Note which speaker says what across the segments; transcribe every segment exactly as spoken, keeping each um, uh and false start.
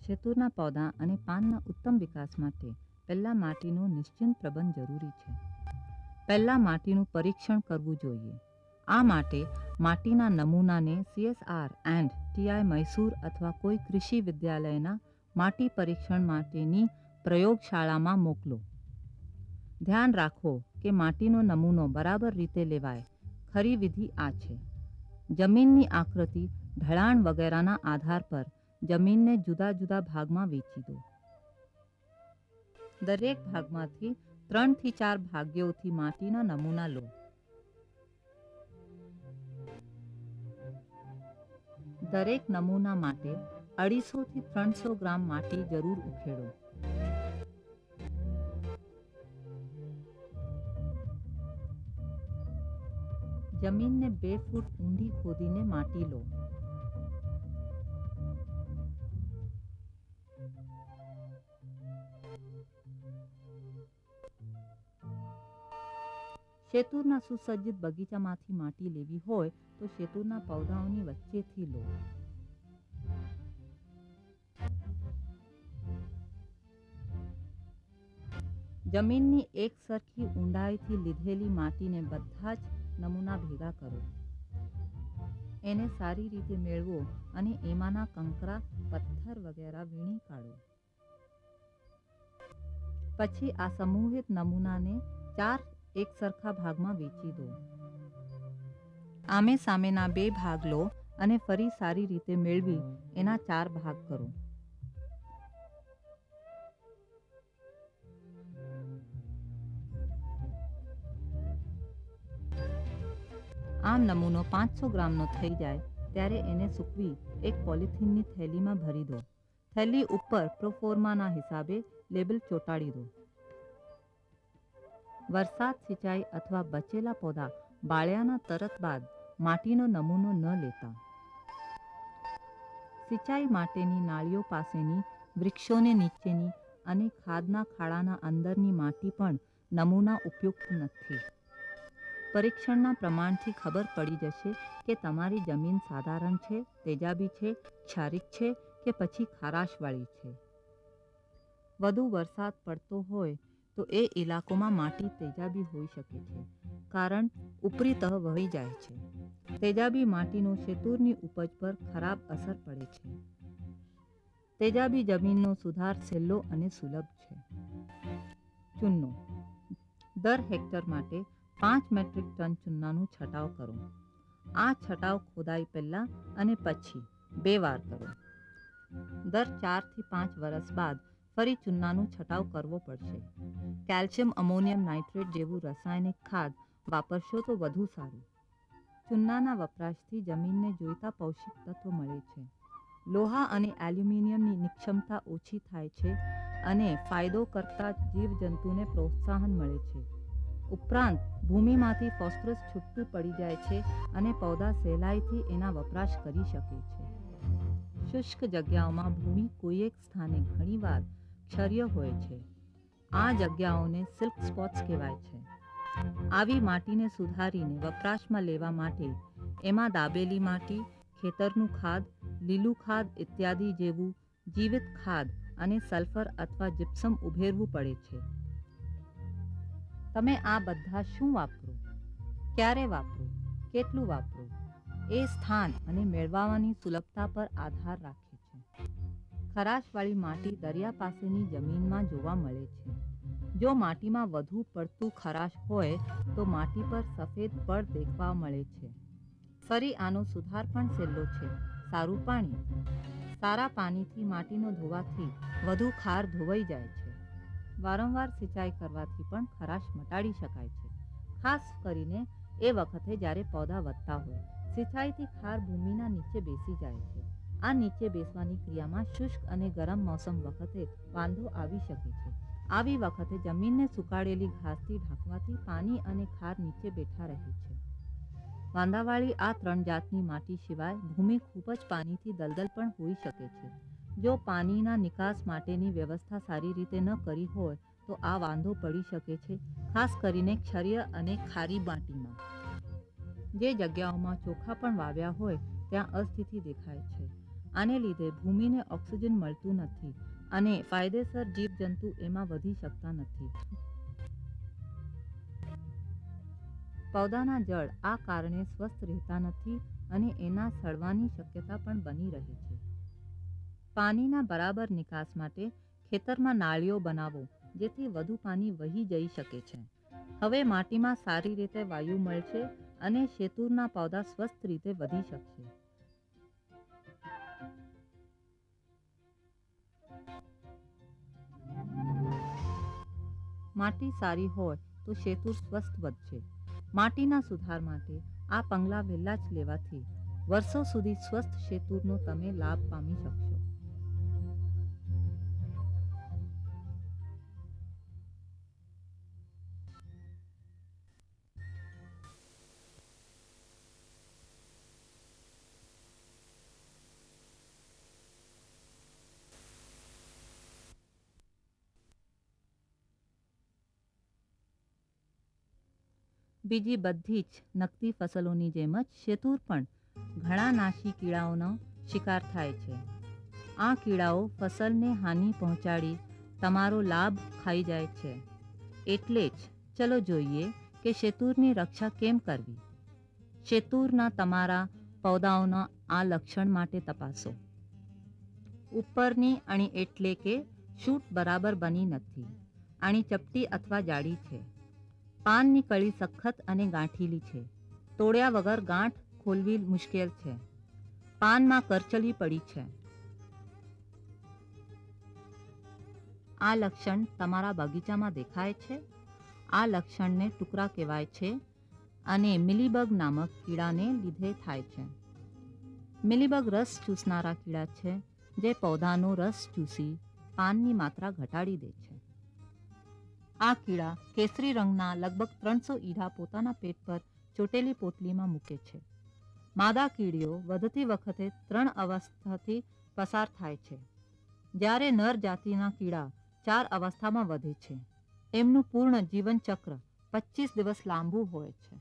Speaker 1: શેતુરના પૌધા અને પાનના ઉત્તમ વિકાસ માટે પહેલા માટીનું નિશ્ચિત પ્રબંધ જરૂરી છે. પહેલા માટીનું પરીક્ષણ કરવું જોઈએ. આ માટે માટીના નમૂનાને સીએસઆર એન્ડ ટીઆઈ મૈસૂર અથવા કોઈ કૃષિ વિદ્યાલયના માટી પરીક્ષણ માટેની પ્રયોગશાળામાં મોકલો. ધ્યાન રાખો કે માટીનો નમૂનો બરાબર રીતે લેવાય. ખરી વિધિ આ છે: જમીનની આકૃતિ, ઢળાણ વગેરેના આધાર પર જમીનને જુદા જુદા ભાગમાં વેચી દો. દરેક ભાગમાંથી ત્રણ થી ચાર ભાગ્યોથી માટીના નમૂના લો. દરેક નમૂના માટે અઢીસો થી ત્રણસો ગ્રામ માટી જરૂર ઉખેડો. જમીનને બે ફૂટ ઊંડી ખોદીને માટી લો. શેતુરના સુસજ્જિત બગીચામાંથી માટી લેવી હોય તો શેતુરના પૌધાઓની વચ્ચેથી લો. જમીનની એક સરખી ઊંડાઈથી લીધેલી માટીને બધા જ નમૂના ભેગા કરો. એને સારી રીતે મેળવો અને એમાંના કંકરા, પથ્થર વગેરે વીણી કાઢો. પછી આ સમૂહિત નમૂનાને ચાર એક સરખા ભાગમાં વેચી દો. આમે સામેના બે ભાગ લો અને ફરી સારી રીતે મેળવી એના ચાર ભાગ કરો. આમ નમૂનો પાંચસો ગ્રામનો થઈ જાય ત્યારે એને સૂકવી એક પોલિથીનની થેલીમાં ભરી દો. થેલી ઉપર પ્રોફોર્માના હિસાબે લેબલ ચોંટાડી દો. વરસાદ, સિંચાઈ અથવા બચેલા પૌધા બાળ્યાના તરત બાદ માટીનો નમૂનો ન લેતા. સિંચાઈ માટેની નાળીઓ પાસેની, વૃક્ષોને નીચેની અને ખાદના ખાડાના અંદરની માટી પણ નમૂના ઉપયુક્ત નથી. પરીક્ષણના પ્રમાણથી ખબર પડી જશે કે તમારી જમીન સાધારણ છે, તેજાબી છે, ક્ષારિક છે કે પછી ખારાશવાળી છે. વધુ વરસાદ પડતો હોય તો એ ઇલાકોમાં માટી તેજાબી હોઈ શકે છે, કારણ ઉપરી તહ વહી જાય છે. તેજાબી માટીનો શેતુરની ઉપજ પર ખરાબ અસર પડે છે. તેજાબી જમીનનો સુધાર સહેલો અને સુલભ છે. ચૂનો. દર હેક્ટર માટે પાંચ મેટ્રિક ટન ચૂનાનું છંટાવ કરો. આ છંટાવ ખોદાઈ પહેલા અને પછી બે વાર કરો. દર ચાર થી પાંચ વર્ષ બાદ ફરી ચૂનાનું છંટાવ કરવો પડશે. કેલ્શિયમ અમોનિયમ નાઇટ્રેટ જેવું રાસાયણિક ખાદ વાપરશો તો વધુ સારું. ચૂનાના વપરાશથી જમીનને જોઈતા પૌષ્ટિક તત્વો મળે છે. લોહા અને એલ્યુમિનિયમની નિક્ષમતા ઓછી થાય છે અને ફાયદો કરતા જીવજંતુને પ્રોત્સાહન મળે છે. ઉપરાંત ભૂમિમાંથી ફોસ્ફરસ છૂટું પડી જાય છે અને પૌધા સહેલાઈથી એના વપરાશ કરી શકે છે. શુષ્ક જગ્યાઓમાં ભૂમિ કોઈ એક સ્થાને ઘણીવાર ક્ષારીય હોય છે. આ જગ્યાઓને સિલ્ક સ્પોટ્સ કહેવાય છે. આવી માટીને સુધારીને વપરાશમાં લેવા માટે એમાં દાબેલી માટી, ખેતરનું ખાદ, લીલું ખાદ ઇત્યાદિ જેવું જીવિત ખાદ અને સલ્ફર અથવા જીપ્સમ ઉમેરવું પડે છે. તમે આ બધા શું વાપરો, ક્યારે વાપરો, કેટલું વાપરો એ સ્થાન અને મેળવવાની સુલભતા પર આધાર રાખે છે. ખરાશવાળી માટી દરિયા પાસેની જમીનમાં જોવા મળે છે. જો માટીમાં વધુ પડતું ખરાશ હોય તો માટી પર સફેદ પડ દેખવા મળે છે. ફરી આનો સુધાર પણ સહેલો છે. સારું પાણી. સારા પાણીથી માટીનો ધોવાથી વધુ ખાર ધોવાઈ જાય છે. વારંવાર સિંચાઈ કરવાથી પણ ખરાશ મટાડી શકાય છે, ખાસ કરીને એ વખતે જ્યારે પૌધા વધતા હોય. સિંચાઈથી ખાર ભૂમિના નીચે બેસી જાય છે. આ નીચે બેસવાની ક્રિયામાં શુષ્ક અને ગરમ મોસમ વખતે વાંધો આવી શકે છે. આવી વખતે જમીનને સુકાડેલી ઘાસથી ઢાંકવાથી પાણી અને ખાર નીચે બેઠા રહે છે. વાંદાવાળી આ ત્રણ જાતની માટી સિવાય ભૂમિ ખૂબ જ પાણીથી દલદલ પણ હોઈ શકે છે. જો પાણીના નિકાસ માટેની વ્યવસ્થા સારી રીતે ન કરી હોય તો આ વાંધો પડી શકે છે, ખાસ કરીને ક્ષારીય અને ખારી માટીમાં. જે જગ્યાઓમાં ચોખા પણ વાવ્યા હોય ત્યાં અસ્થિતિ દેખાય છે. આને લીધે ભૂમિને ઓક્સિજન મળતું નથી અને ફાયદેસર જીવજંતુ એમાં વધી શકતા નથી. પૌધાના જળ આ કારણે સ્વસ્થ રહેતા નથી અને એના સડવાની શક્યતા પણ બની રહે છે. પાણીના બરાબર નિકાસ માટે ખેતરમાં નાળીઓ બનાવો જેથી વધુ પાણી વહી જઈ શકે છે. હવે માટીમાં સારી રીતે વાયુ મળશે અને શેતુરના પૌધા સ્વસ્થ રીતે વધી શકશે. માટી સારી હોય તો શેતુર સ્વસ્થ વધશે. માટીના સુધાર માટે આ પગલાં વહેલા જ લેવાથી વર્ષો સુધી સ્વસ્થ શેતુરનો તમે લાભ પામી શકશો. બીજી બધી જ નકદી ફસલોની જેમ જ શેતુર પણ ઘણા નાશી કીડાઓનો શિકાર થાય છે. આ કીડાઓ ફસલને હાનિ પહોંચાડી તમારો લાભ ખાઈ જાય છે. એટલે જ ચલો જોઈએ કે શેતુરની રક્ષા કેમ કરવી. શેતુરના તમારા પૌધાઓના આ લક્ષણ માટે તપાસો. ઉપરની અણી એટલે કે શૂટ બરાબર બની નથી. અણી ચપટી અથવા જાડી છે. પાનની કળી સખત અને ગાંઠીલી છે. તોડ્યા વગર ગાંઠ ખોલવી મુશ્કેલ છે. પાનમાં કરચલી પડી છે. આ લક્ષણ તમારા બગીચામાં દેખાય છે. આ લક્ષણને ટુકડા કહેવાય છે અને મિલીબગ નામક કીડાને લીધે થાય છે. મિલીબગ રસ ચૂસનારા કીડા છે જે પૌધાનો રસ ચૂસી પાનની માત્રા ઘટાડી દે છે. આ કીડા કેસરી રંગના લગભગ ત્રણસો ઈંડા પોતાના પેટ પર ચોટેલી પોટલીમાં મૂકે છે. માદા કીડીઓ વધતી વખતે ત્રણ અવસ્થાથી પસાર થાય છે, જ્યારે નર જાતિના કીડા ચાર અવસ્થામાં વધે છે. એમનું પૂર્ણ જીવનચક્ર પચીસ દિવસ લાંબુ હોય છે.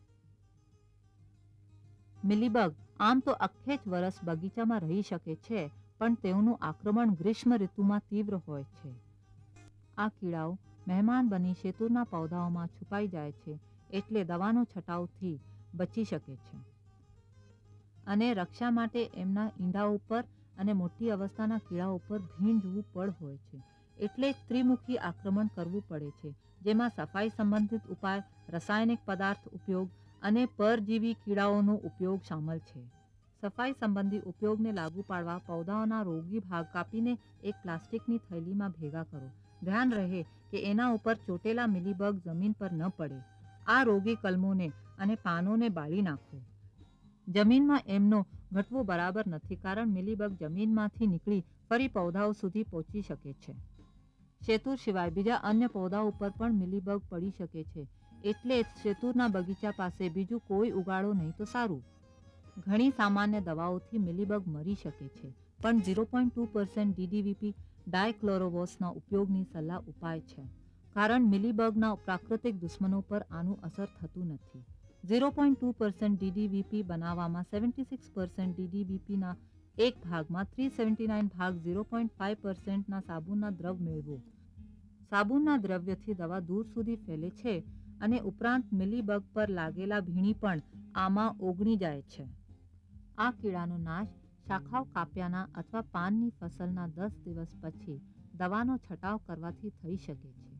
Speaker 1: મિલીબગ આમ તો આખે જ વર્ષ બગીચામાં રહી શકે છે, પણ તેઓનું આક્રમણ ગ્રીષ્મ ઋતુમાં તીવ્ર હોય છે. આ કીડાઓ મહેમાન બની શેતુરના પૌધાઓમાં છુપાઈ જાય છે, એટલે દવાનો છંટાવથી બચી શકે છે. અને રક્ષા માટે એમના ઈંડા ઉપર અને મોટી અવસ્થાના કીડા ઉપર ભીણ જોવું પડ હોય છે. એટલે જ ત્રિમુખી આક્રમણ કરવું પડે છે, જેમાં સફાઈ સંબંધિત ઉપાય, રાસાયણિક પદાર્થ ઉપયોગ અને પરજીવી કીડાઓનો ઉપયોગ સામેલ છે. સફાઈ સંબંધી ઉપયોગને લાગુ પાડવા પૌધાઓના રોગી ભાગ કાપીને એક પ્લાસ્ટિકની થેલીમાં ભેગા કરો. ધ્યાન રહે કે એના ઉપર ચોટેલા મિલીબગ જમીન પર ન પડે. આ રોગી કલમોને અને પાનોને બાળી નાખો. જમીનમાં એમનો ઘટવો બરાબર નથી, કારણ મિલીબગ જમીનમાંથી નીકળી ફરી પૌધાઓ સુધી પહોંચી શકે છે. શેતુર સિવાય બીજા અન્ય પૌધા ઉપર પણ મિલીબગ પડી શકે છે, એટલે જ શેતુરના બગીચા પાસે બીજું કોઈ ઉગાડો નહીં તો સારું. ઘણી સામાન્ય દવાઓથી મિલીબગ મરી શકે છે, પણ zero point two percent DDVP ડાયક્લોરોવોસના ઉપયોગની સલાહ ઉપાય છે, કારણ મિલીબગના પ્રાકૃતિક દુશ્મનો પર આનું અસર થતું નથી. Zero point two percent DDVP બનાવવામાં સેવન્ટી સિક્સ પર્સન્ટ ડીડીવીપીના એક ભાગમાં થ્રી સેવન્ટી નાઇન ભાગ ઝીરો પોઈન્ટ ફાઇવ પર્સન્ટના સાબુનના દ્રવ મેળવો. સાબુનના દ્રવ્યથી દવા દૂર સુધી ફેલે છે અને ઉપરાંત મિલીબગ પર લાગેલા ભીણી પણ આમાં ઓગળી જાય છે. આ કીડાનો નાશ શાખાઓ કાપ્યાના અથવા પાનની ફસલના દસ દિવસ પછી દવાનો છંટાવ કરવાથી થઈ શકે છે.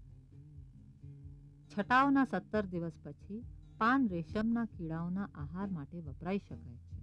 Speaker 1: છંટાવના સત્તર દિવસ પછી પાન રેશમના કીડાઓના આહાર માટે વપરાઈ શકાય છે.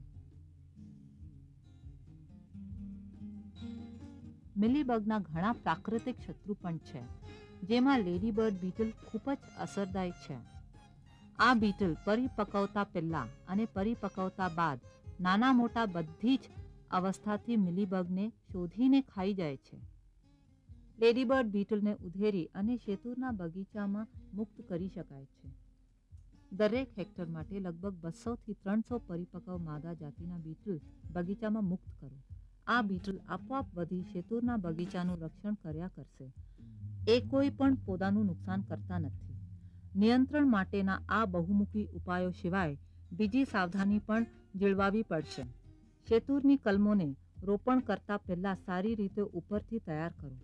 Speaker 1: મિલીબગના ઘણા પ્રાકૃતિક શત્રુ પણ છે, જેમાં લેડીબર્ડ બીટલ ખૂબ જ અસરદાયક છે. આ બીટલ પરિપક્વતા પહેલા અને પરિપક્વતા બાદ નાના મોટા બધી જ અવસ્થાથી મિલીબગને શોધીને ખાઈ જાય છે. લેડીબર્ડ બીટલને ઉધેરી અને શેતુરના બગીચામાં મુક્ત કરી શકાય છે. દરેક હેક્ટર માટે લગભગ બસોથી ત્રણસો પરિપક્વ માદા જાતિના બીટલ બગીચામાં મુક્ત કરો. આ બીટલ આપોઆપ વધી શેતુરના બગીચાનું રક્ષણ કર્યા કરશે. એ કોઈ પણ પૌધાનું નુકસાન કરતા નથી. નિયંત્રણ માટેના આ બહુમુખી ઉપાયો સિવાય બીજી સાવધાની પણ જીળવાવી પડશે. શેતુરની કલમોને રોપણ કરતા પહેલા સારી રીતે ઉપરથી તૈયાર કરો.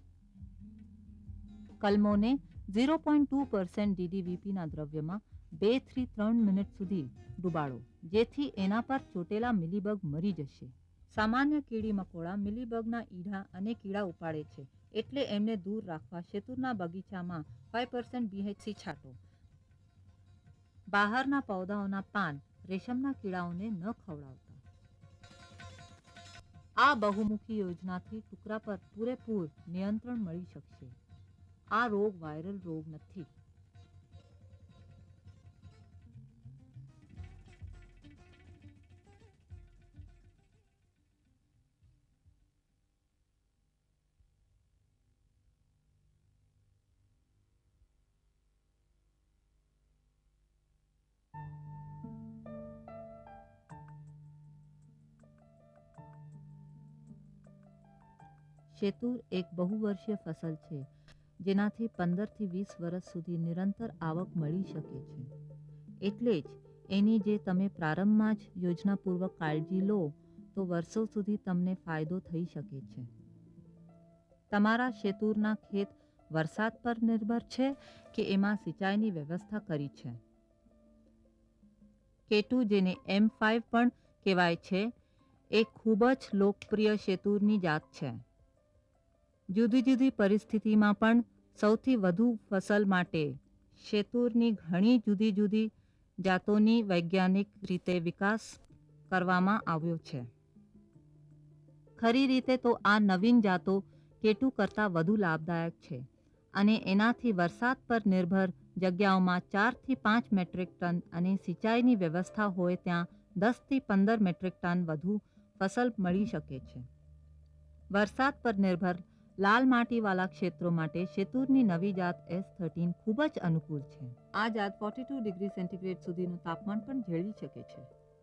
Speaker 1: કલમોને ઝીરો પોઈન્ટ ટુ પર્સન્ટ ડીડીવીપીના દ્રવ્યમાં બે થી ત્રણ મિનિટ સુધી ડુબાડો, જેથી એના પર ચોટેલા મિલીબગ મરી જશે. સામાન્ય કીડી મકોડા મિલીબગના ઈંડા અને કીડા ઉપાડે છે, એટલે એમને દૂર રાખવા શેતુરના બગીચામાં ફાઈવ પર્સન્ટ બીએચસી છાંટો. બહારના પૌધાઓના પાન રેશમના કીડાઓને ન ખવડાવતા. આ બહુમુખી યોજનાથી ટુકડા પર પૂરેપૂર નિયંત્રણ મળી શકશે. આ રોગ વાયરલ રોગ નથી. શેતુર એક બહુવર્ષીય ફસલ છે, જેનાથી પંદરથી વીસ વર્ષ સુધી નિરંતર આવક મળી શકે છે. એટલે જ એની જે તમે પ્રારંભમાં જ યોજનાપૂર્વક કાળજી લો તો વર્ષો સુધી તમને ફાયદો થઈ શકે છે. તમારા શેતુરના ખેત વરસાદ પર નિર્ભર છે કે એમાં સિંચાઈની વ્યવસ્થા કરી છે? કેટુ, જેને એમ ફાઈવ પણ કહેવાય છે, એ ખૂબ જ લોકપ્રિય શેતુરની જાત છે. જુદી જુદી પરિસ્થિતિમાં પણ સૌથી વધુ ફસલ માટે શેતુરની ઘણી જુદી જુદી જાતોની વૈજ્ઞાનિક રીતે વિકાસ કરવામાં આવ્યો છે. ખરી રીતે તો આ નવીન જાતો કેટુ કરતાં વધુ લાભદાયક છે અને એનાથી વરસાદ પર નિર્ભર જગ્યાઓમાં ચારથી પાંચ મેટ્રિક ટન અને સિંચાઈની વ્યવસ્થા હોય ત્યાં દસથી પંદર મેટ્રિક ટન વધુ ફસલ મળી શકે છે. વરસાદ પર નિર્ભર લાલ માટીવાળા ક્ષેત્રો માટે શેતુરની નવી જાત એસ થર્ટીન ખૂબ જ અનુકૂળ છે. આ જાત ફોર્ટી ટુ ડિગ્રી સેન્ટીગ્રેડ સુધીનું તાપમાન પણ ઝેલી શકે છે.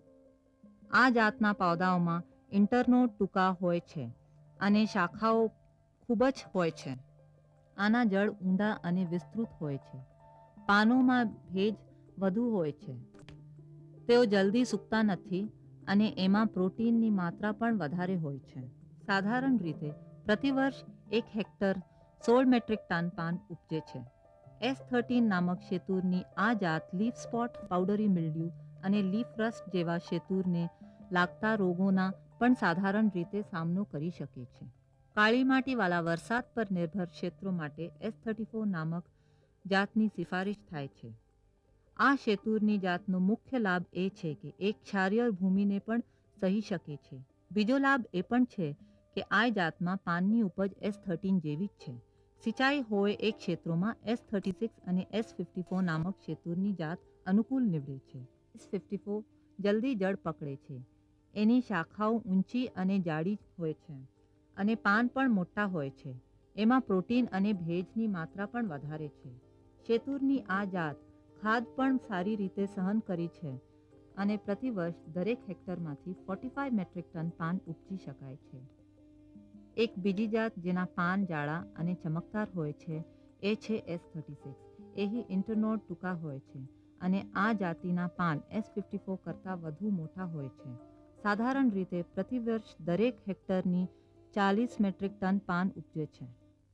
Speaker 1: આ જાતના પૌધાઓમાં ઇન્ટરનોડ ટૂંકા હોય છે અને શાખાઓ ખૂબ જ હોય છે. આના જળ ઊંડા અને વિસ્તૃત હોય છે. પાનોમાં ભેજ વધુ હોય છે. તેઓ જલ્દી સૂકતા નથી અને એમાં પ્રોટીનની માત્રા પણ વધારે હોય છે. સાધારણ રીતે પ્રતિવર્ષ એક હેક્ટર સોળ મેટ્રિક ટન પાન ઉપજે છે. એસ થર્ટીન નામક શેતુરની આ જાત લીફ સ્પોટ, પાઉડરી મિલ્ડ્યુ અને લીફ રસ્ટ જેવા શેતુરને લાગતા રોગોના પણ સાધારણ રીતે સામનો કરી શકે છે. કાળી માટીવાળા વરસાદ પર નિર્ભર ક્ષેત્રો માટે એસ થર્ટી ફોર નામક જાતની સિફારિશ થાય છે. આ શેતુરની જાતનો મુખ્ય લાભ એ છે કે એક ક્ષારીય ભૂમિને પણ સહી શકે છે. બીજો લાભ એ પણ છે કે આ જાતમાં પાનની ઉપજ એસ થર્ટીન જેવી જ છે. સિંચાઈ હોય એ ક્ષેત્રોમાં એસ થર્ટી સિક્સ અને એસ ફિફ્ટી ફોર નામક શેતુરની જાત અનુકૂળ નીવડે છે. એસ ફિફ્ટી ફોર જલ્દી જળ પકડે છે. એની શાખાઓ ઊંચી અને જાડી હોય છે અને પાન પણ મોટા હોય છે. એમાં પ્રોટીન અને ભેજની માત્રા પણ વધારે છે. શેતુરની આ જાત ખાદ પણ સારી રીતે સહન કરી છે અને પ્રતિવર્ષ દરેક હેક્ટરમાંથી ફોર્ટી મેટ્રિક ટન પાન ઉપજી શકાય છે. એક બીજી જાત જેના પાન જાડા અને ચમકદાર હોય છે એ છે એસ થર્ટી સિક્સ. એહી ઇન્ટરનોડ ટૂંકા હોય છે અને આ જાતિના પાન એસ ફિફ્ટી ફોર કરતાં વધુ મોટા હોય છે. સાધારણ રીતે પ્રતિવર્ષ દરેક હેક્ટરની ચાલીસ મેટ્રિક ટન પાન ઉપજે છે.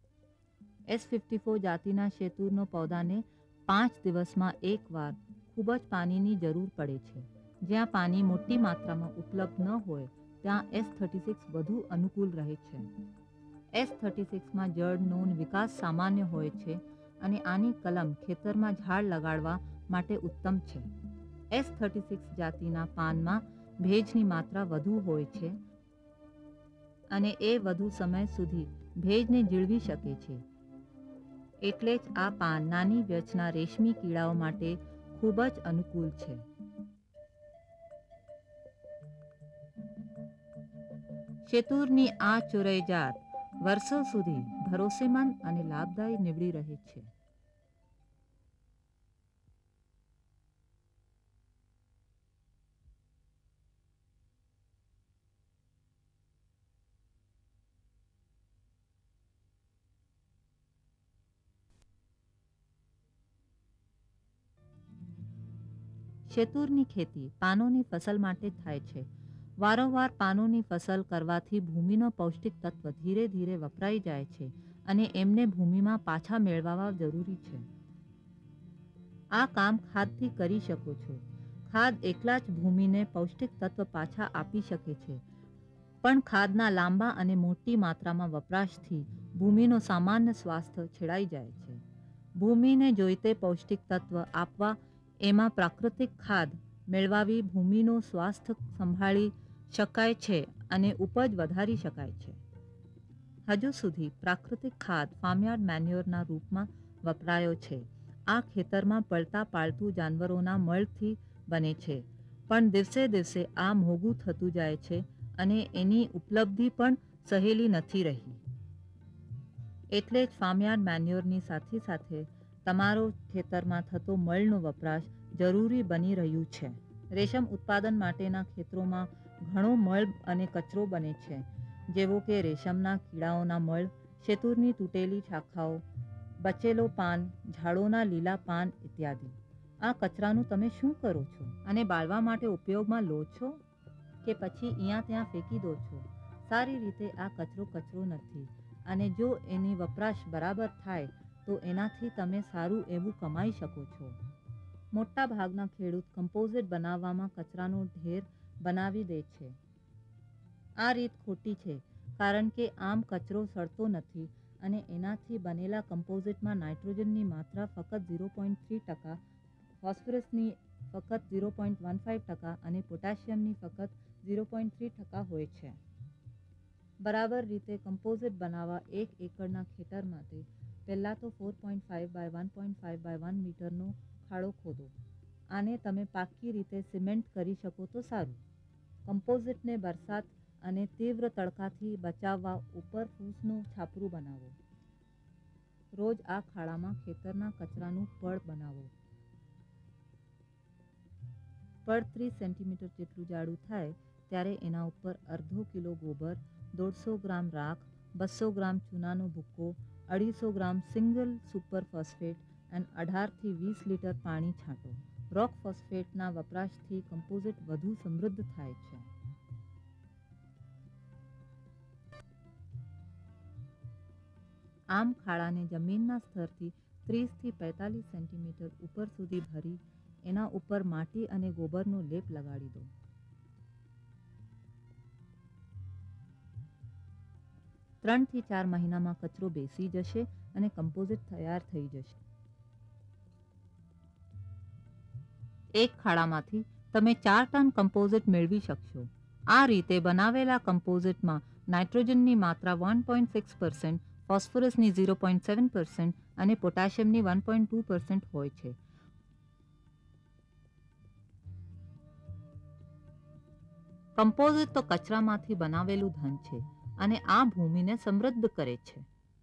Speaker 1: એસ ફિફ્ટી ફોર જાતિના શેતુરનો પૌધાને પાંચ દિવસમાં એકવાર ખૂબ જ પાણીની જરૂર પડે છે. જ્યાં પાણી મોટી માત્રામાં ઉપલબ્ધ ન હોય ત્યાં એસ થર્ટી સિક્સ વધુ અનુકૂળ રહે છે. એસ થર્ટી સિક્સમાં જળનો વિકાસ સામાન્ય હોય છે અને આની કલમ ખેતરમાં ઝાડ લગાડવા માટે ઉત્તમ છે. એસ થર્ટી સિક્સ જાતિના પાનમાં ભેજની માત્રા વધુ હોય છે અને એ વધુ સમય સુધી ભેજને જીળવી શકે છે. એટલે જ આ પાન નાની વ્યચના રેશમી કીડાઓ માટે ખૂબ જ અનુકૂળ છે. શેતુરની આ ચુરઈ જાત વર્ષો સુધી ભરોસેમંદ અને લાભદાયી નીવડી રહે છે. શેતુરની ખેતી પાનોની ફસલ માટે થાય છે, વારંવાર પાનોની ફસલ કરવાથી ભૂમિનો પૌષ્ટિક તત્વ ધીરે ધીરે વપરાઈ જાય છે અને એમને ભૂમિમાં પાછા મેળવવા જરૂરી છે. આ કામ ખાદથી કરી શકો છો. ખાદ એકલા જ ભૂમિને પૌષ્ટિક તત્વ પાછા આપી શકે છે, પણ ખાદના લાંબા અને મોટી માત્રામાં વપરાશથી ભૂમિનો સામાન્ય સ્વાસ્થ્ય છેડાઈ જાય છે. ભૂમિને જોઈતે પૌષ્ટિક તત્વ આપવા એમાં પ્રાકૃતિક ખાદ મેળવાવી ભૂમિનો સ્વાસ્થ્ય સંભાળી શકાય છે અને ઉપજ વધારી શકાય છે. હજુ સુધી પ્રાકૃતિક ખાદ ફાર્મયાર્ડ મેન્યોરના રૂપમાં વપરાયો છે. આ ખેતરમાં પળતા પાળતુ જાનવરોના મળથી બને છે, પણ દિવસે દિવસે આ મોંઘું થતું જાય છે અને એની ઉપલબ્ધિ પણ સહેલી નથી રહી. એટલે જ ફાર્મયાર્ડ મેન્યોરની સાથે સાથે તમારો ખેતરમાં થતો મળનો વપરાશ જરૂરી બની રહ્યું છે. રેશમ ઉત્પાદન માટેના ખેતરોમાં ઘણો મળ અને કચરો બને છે, જેવો કે રેશમના કીડાઓના મળ, શેતુરની તૂટેલી શાખાઓ, બચેલો પાન, ઝાડોના લીલા પાન ઇત્યાદિ. આ કચરાનું તમે શું કરો છો? અને બાળવા માટે ઉપયોગમાં લો છો કે પછી અહીંયા ત્યાં ફેંકી દો છો? સારી રીતે આ કચરો કચરો નથી, અને જો એની વપરાશ બરાબર થાય તો એનાથી તમે સારું એવું કમાઈ શકો છો. મોટા ભાગના ખેડૂત કમ્પોઝિટ બનાવવામાં કચરાનો ઢેર બનાવી દે છે. આ રીત ખોટી છે, કારણ કે આમ કચરો સડતો નથી અને એનાથી બનેલા કમ્પોઝિટમાં નાઇટ્રોજનની માત્રા ફક્ત ઝીરો પોઈન્ટ થ્રી ટકા, ફોસ્ફરસની ફક્ત ઝીરો પોઈન્ટ વન ફાઇવ ટકા અને પોટેશિયમની ફક્ત ઝીરો પોઈન્ટ થ્રી ટકા હોય છે. બરાબર રીતે કમ્પોઝિટ બનાવવા એક એકરના ખેતર માટે પહેલાં તો four point five by one point five by one મીટરનો ખાડો ખોદો. આને તમે પાકી રીતે સિમેન્ટ કરી શકો તો સારું. કમ્પોઝિટને બરસાત અને તીવ્ર તડકાથી બચાવવા ઉપર ફૂસનું છાપરું બનાવો. રોજ આ ખાડામાં ખેતરના કચરાનું પડ બનાવો. પડ ત્રીસ સેન્ટીમીટર જેટલું જાડું થાય ત્યારે એના ઉપર અડધો કિલો ગોબર, દોઢસો ગ્રામ રાખ, બસો ગ્રામ ચૂનાનો ભૂક્કો, અઢીસો ગ્રામ સિંગલ સુપર ફોસ્ફેટ અને અઢારથી વીસ લીટર પાણી છાંટો. રોક ફોસ્ફેટના વપરાશથી કમ્પોઝિટ વધુ સમૃદ્ધ થાય છે. આમ ખાડાને જમીનના સ્તરથી ત્રીસથી પેંતાલીસ સેન્ટીમીટર ઉપર સુધી ભરી એના ઉપર માટી અને ગોબરનો લેપ લગાડી દો. ત્રણથી ચાર મહિનામાં કચરો બેસી જશે અને કમ્પોઝિટ તૈયાર થઈ જશે. એક ખાડામાંથી તમે ચાર ટન કમ્પોઝિટ મેળવી શકશો. આ રીતે બનાવેલા કમ્પોઝિટમાં નાઇટ્રોજનની માત્રા વન પોઈન્ટ સિક્સ પર્સન્ટ, ફોસ્ફરસની ઝીરો પોઈન્ટ સેવન પર્સન્ટ અને પોટેશિયમની વન પોઈન્ટ ટુ પર્સન્ટ હોય છે. કમ્પોઝિટ તો કચરામાંથી બનાવેલું ધન છે અને આ ભૂમિને સમૃદ્ધ કરે છે.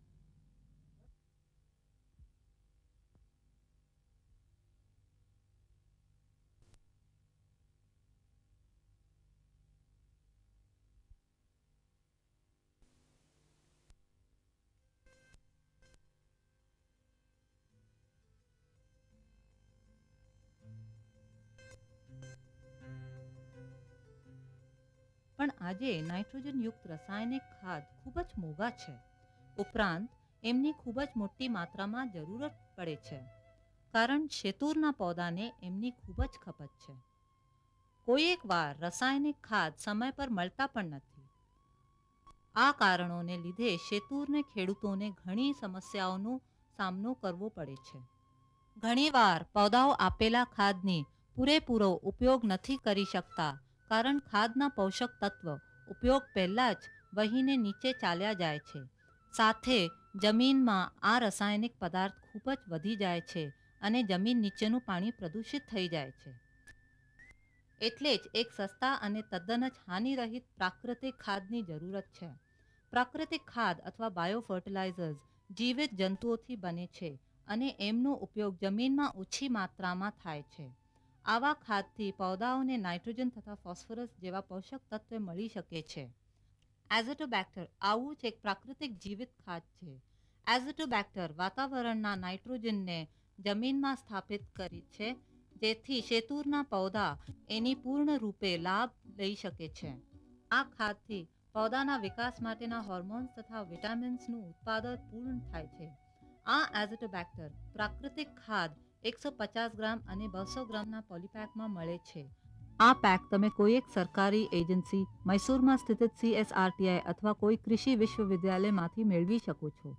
Speaker 1: પણ આજે નાઇટ્રોજનયુક્ત રાસાયણિક ખાદ ખૂબ જ મોંઘા છે. ઉપરાંત એમની ખૂબ જ મોટી માત્રામાં જરૂરત પડે છે, કારણ શેતુરના પૌધાને એમની ખૂબ જ ખપત છે. કોઈક વાર રાસાયણિક ખાદ સમય પર મળતા પણ નથી. આ કારણોને લીધે શેતુરને ખેડૂતોને ઘણી સમસ્યાઓનો સામનો કરવો પડે છે. ઘણીવાર પૌધાઓ આપેલા ખાદની પૂરેપૂરો ઉપયોગ નથી કરી શકતા, કારણ ખાદના પોષક તત્વ ઉપયોગ પહેલાં જ વહીને નીચે ચાલ્યા જાય છે. સાથે જમીનમાં આ રાસાયણિક પદાર્થ ખૂબ જ વધી જાય છે અને જમીન નીચેનું પાણી પ્રદૂષિત થઈ જાય છે. એટલે જ એક સસ્તા અને તદ્દન જ હાનિરહિત પ્રાકૃતિક ખાદની જરૂરત છે. પ્રાકૃતિક ખાદ અથવા બાયો ફર્ટિલાઇઝર્સ જીવિત જંતુઓથી બને છે અને એમનો ઉપયોગ જમીનમાં ઓછી માત્રામાં થાય છે. આવા ખાદથી પૌધાઓને નાઇટ્રોજન તથા ફોસ્ફરસ જેવા પોષક તત્વ મળી શકે છે. એઝોટોબેક્ટર આવું જ એક પ્રાકૃતિક જીવિત ખાદ છે. એઝોટોબેક્ટર વાતાવરણના નાઇટ્રોજનને જમીનમાં સ્થાપિત કરે છે, જેથી શેતુરના પૌધા એની પૂર્ણ રૂપે લાભ લઈ શકે છે. આ ખાદથી પૌધાના વિકાસ માટેના હોર્મોન્સ તથા વિટામિન્સનું ઉત્પાદન પૂર્ણ થાય છે. આ એઝિટોબેક્ટર પ્રાકૃતિક ખાદ એકસો પચાસ ગ્રામ અને બસો ગ્રામના પોલીપેકમાં મળે છે. આ પેક તમે કોઈ એક સરકારી એજન્સી, મૈસૂરમાં સ્થિત સીએસઆરટીઆઈ અથવા કોઈ કૃષિ વિશ્વવિદ્યાલયમાંથી મેળવી શકો છો.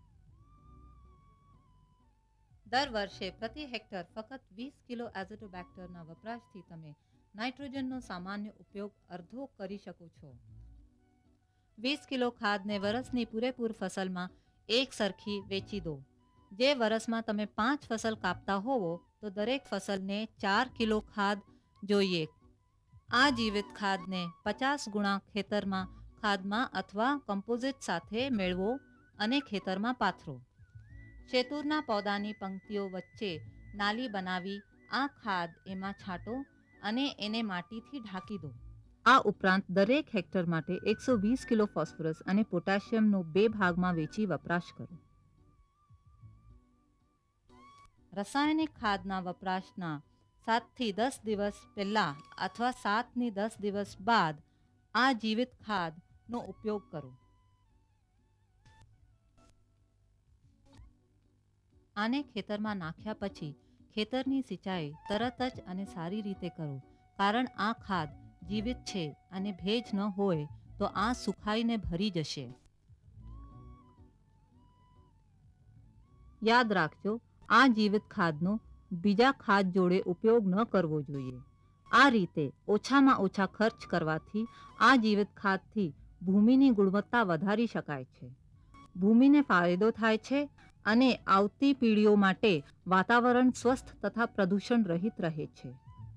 Speaker 1: દર વર્ષે પ્રતિ હેક્ટર ફક્ત વીસ કિલો એઝિટોબેક્ટરના વપરાશથી તમે નાઇટ્રોજનનો સામાન્ય ઉપયોગ અડધો કરી શકો છો. વીસ કિલો ખાદને વરસની પૂરેપૂર ફસલમાં એક સરખી વેચી દો. જે વરસમાં તમે પાંચ ફસલ કાપતા હોવો તો દરેક ફસલને ચાર કિલો ખાદ જોઈએ. આ જીવિત ખાદને પચાસ ગુણા ખેતરમાં ખાદમાં અથવા કમ્પોઝિટ સાથે મેળવો અને ખેતરમાં પાથરો. શેતુરના પૌધાની પંક્તિઓ વચ્ચે નાલી બનાવી આ ખાદ એમાં છાંટો અને એને માટીથી ઢાંકી દો. આ ઉપરાંત દરેક હેક્ટર માટે એકસો વીસ કિલો ફોસ્ફરસ અને પોટેશિયમનો બે ભાગમાં વેચી વપરાશ કરો. રાસાયણિક ખાદના વપરાશના સાતથી દસ દિવસ પહેલા અથવા સાતથી દસ દિવસ બાદ આ જીવિત ખાદનો ઉપયોગ કરો. આને ખેતરમાં નાખ્યા પછી ખેતરની સિંચાઈ તરત જ અને સારી રીતે કરો, કારણ આ ખાદ જીવિત છે અને ભેજ ન હોય તો આ સુખાઈને ભરી જશે. યાદ રાખજો, આ જીવિત ખાદનો બીજા ખાદ જોડે ઉપયોગ ન કરવો જોઈએ. આ રીતે ઓછામાં ઓછા ખર્ચ કરવાથી આ જીવિત ખાદથી ભૂમિની ગુણવત્તા વધારી શકાય છે, ભૂમિને ફાયદો થાય છે અને આવતી પેઢીઓ માટે વાતાવરણ સ્વસ્થ તથા પ્રદૂષણ રહિત રહે છે.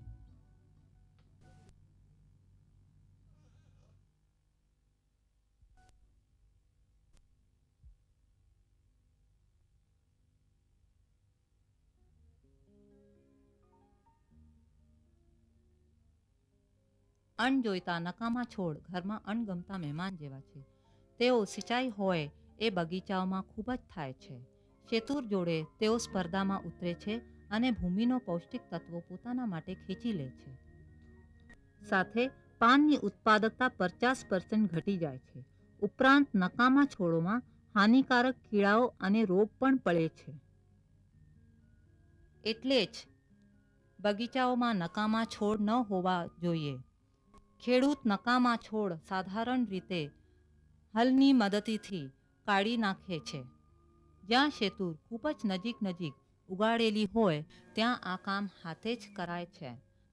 Speaker 1: અણજોઈતા નકામા છોડ ઘરમાં અણગમતા મહેમાન જેવા છે. તેઓ સિંચાઈ હોય એ બગીચાઓમાં ખૂબ જ થાય છે. શેતુર જોડે તેઓ સ્પર્ધામાં ઉતરે છે અને ભૂમિનો પૌષ્ટિક તત્વો પોતાના માટે ખેંચી લે છે. સાથે પાનની ઉત્પાદકતા પચાસ ટકા ઘટી જાય છે. ઉપરાંત નકામા છોડોમાં હાનિકારક કીડાઓ અને રોગ પણ પડે છે. એટલે જ બગીચાઓમાં નકામા છોડ ન હોવા જોઈએ. ખેડૂત નકામા છોડ સાધારણ રીતે હલની મદદથી કાઢી નાખે છે. જ્યાં શેતુર ખૂબ જ નજીક નજીક ઉગાડેલી હોય ત્યાં આ કામ હાથે જ કરાય છે.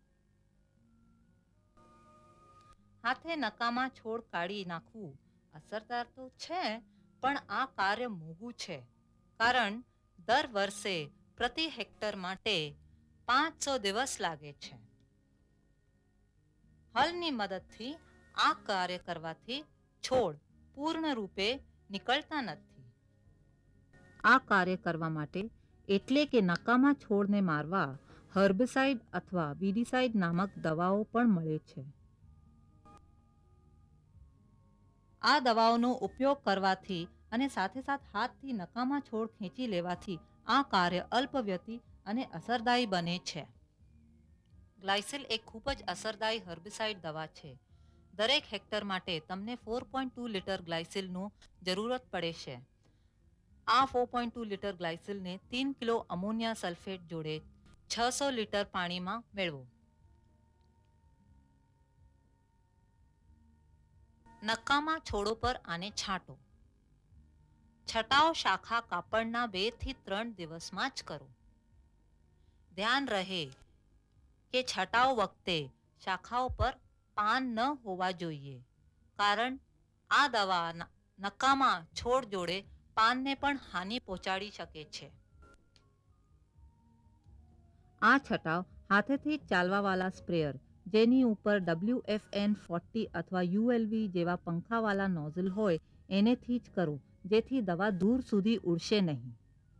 Speaker 1: હાથે નકામા છોડ કાઢી નાખવું અસરદાર તો છે, પણ આ કાર્ય મોંઘું છે, કારણ દર વર્ષે પ્રતિ હેક્ટર માટે પાંચસો દિવસ લાગે છે. હલની મદદથી આ કાર્ય કરવાથી છોડ પૂર્ણ રૂપે નીકળતા નથી. આ કાર્ય કરવા માટે એટલે કે નકામા છોડને મારવા હર્બસાઇડ અથવા વીડીસાઇડ નામક દવાઓ પણ મળે છે. આ દવાઓનો ઉપયોગ કરવાથી અને સાથે સાથ હાથથી નકામા છોડ ખેંચી લેવાથી આ કાર્ય અલ્પવ્યતી અને અસરદાયી બને છે. ગ્લાયસિલ એક ખૂબ જ અસરદાયી હર્બિસાઇડ દવા છે. દરેક હેક્ટર માટે તમને ચાર પોઈન્ટ બે લીટર ગ્લાયસિલનું જરૂરત પડે છે. આ ચાર પોઈન્ટ બે લીટર ગ્લાયસિલને ત્રણ કિલો અમોનિયા સલ્ફેટ જોડે છસો લીટર પાણીમાં મેળવો. નકામા છોડો પર આને છાંટો. છટાવ શાખા કાપડના બે થી ત્રણ દિવસમાં જ કરો. ધ્યાન રહે કે છટાવ વખતે શાખાઓ પર પાન ન હોવા જોઈએ, કારણ આ દવા નકામા છોડ જોડે પાનને પણ હાનિ પહોંચાડી શકે છે. આ છટાવ હાથેથી ચાલવાવાળા સ્પ્રેયર, જેની ઉપર ડબલ્યુ એફ એન ચાલીસ અથવા યુ એલ વી જેવા પંખાવાળા નોઝલ હોય એનેથી જ કરો, જેથી દવા દૂર સુધી ઉડશે નહીં.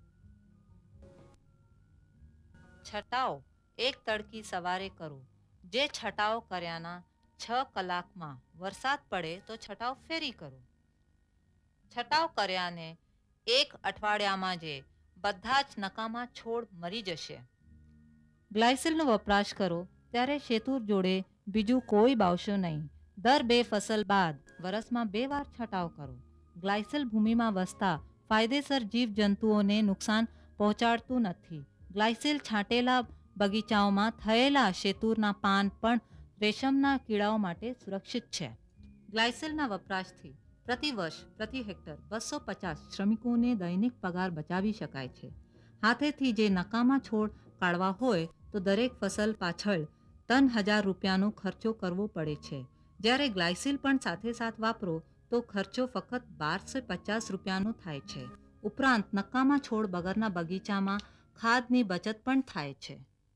Speaker 1: છટાવ એક તડકી સવારે કરો. જે છટાવ કર્યાના છ કલાકમાં વરસાદ પડે તો છટાવ ફેરી કરો. છટાવ કર્યાને એક અઠવાડિયામાં જે બધા જ નકામા છોડ મરી જશે. ગ્લાયસિલનો વપરાશ કરો ત્યારે શેતુર જોડે બીજું કોઈ બાવશો નહીં. દર બે ફસલ બાદ વરસમાં બે વાર છંટાવ કરો. ગ્લાયસિલ ભૂમિમાં વસતા ફાયદેસર જીવજંતુઓને નુકસાન પહોંચાડતું નથી. ગ્લાયસિલ છાંટેલા બગીચાઓમાં થયેલા શેતુરના પાન પણ રેશમના કીડાઓ માટે સુરક્ષિત છે. ગ્લાયસિલના વપરાશથી પ્રતિ વર્ષ પ્રતિ હેક્ટર બસો પચાસ શ્રમિકોને દૈનિક પગાર બચાવી શકાય છે. હાથેથી જે નકામા છોડ કાઢવા હોય તો દરેક ફસલ પાછળ ત્રણ હજાર રૂપિયાનો ખર્ચો કરવો પડે છે. જ્યારે ગ્લાયસિલ પણ સાથે સાથ વાપરો તો ખર્ચો ફક્ત બારસો પચાસ રૂપિયાનો થાય છે. ઉપરાંત નકામા છોડ વગરના બગીચામાં ખાદની બચત પણ થાય છે.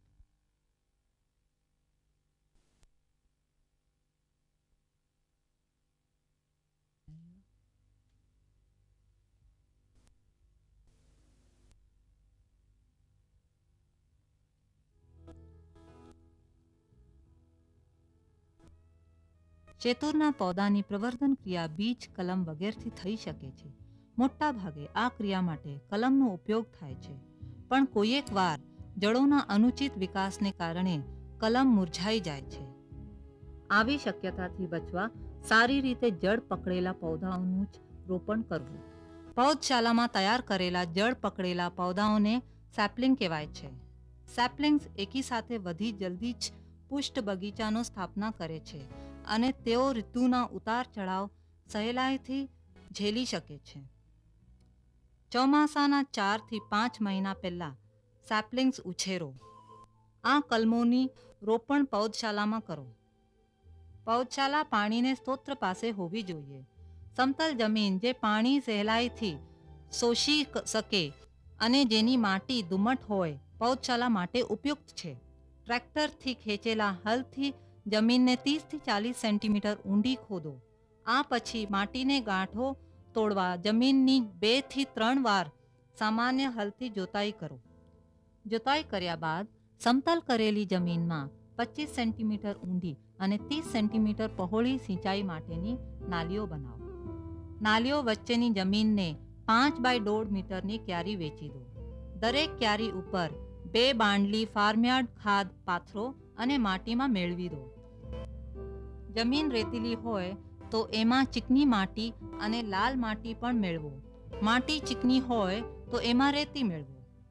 Speaker 1: શેતુરના પૌધાની પ્રવર્ધન ક્રિયા બીજ કલમ વગેરેથી થઈ શકે છે. મોટા ભાગે આ ક્રિયા માટે કલમનો ઉપયોગ થાય છે, પણ કોઈ એક વાર જડોના અનુચિત વિકાસને કારણે કલમ મુરઝાઈ જાય છે. આવી શક્યતાથી બચવા સારી રીતે જડ પકડેલા પૌધાઓનું જ રોપણ કરવું. પૌધશાલામાં તૈયાર કરેલા જડ પકડેલા પૌધાઓને સેપલિંગ કહેવાય છે. સેપલિંગ્સ એકી સાથે વધી જલ્દી જ પુષ્ટ બગીચાનો સ્થાપના કરે છે અને તેઓ ઋતુના ઉતાર ચઢાવ સહેલાઈથી ઝેલી શકે છે. ચોમાસાના ચારથી પાંચ મહિના પહેલા સેપલિંગ્સ ઉછેરો. આ કલમોની રોપણ પૌધશાલામાં કરો. પૌધશાલા પાણીને સ્ત્રોત પાસે હોવી જોઈએ. સમતલ જમીન જે પાણી સહેલાઈથી શોષી શકે અને જેની માટી દુમટ હોય પૌધશાલા માટે ઉપયુક્ત છે. ટ્રેક્ટરથી ખેંચેલા હલથી જમીનને ત્રીસથી ચાલીસ સેન્ટીમીટર ઊંડી ખોદો. આ પછી માટીને ગાંઠો તોડવા જમીનની બે થી ત્રણ વાર સામાન્ય હલથી જોતાઈ કરો. જોતાઈ કર્યા બાદ સમતલ કરેલી જમીનમાં પચીસ સેન્ટીમીટર ઊંડી અને ત્રીસ સેન્ટીમીટર પહોળી સિંચાઈ માટેની નાલીઓ બનાવો. નાલીઓ વચ્ચેની જમીનને પાંચ બાય દોઢ મીટરની ક્યારી વેચી દો. દરેક ક્યારી ઉપર બે બાંડલી ફાર્મયાર્ડ ખાદ પાથરો અને માટીમાં મેળવી દો. જમીન રેતીલી હોય તો એમાં ચીકણી માટી અને લાલ માટી પણ મેળવો. માટી ચીકણી હોય તો એમાં રેતી મેળવો.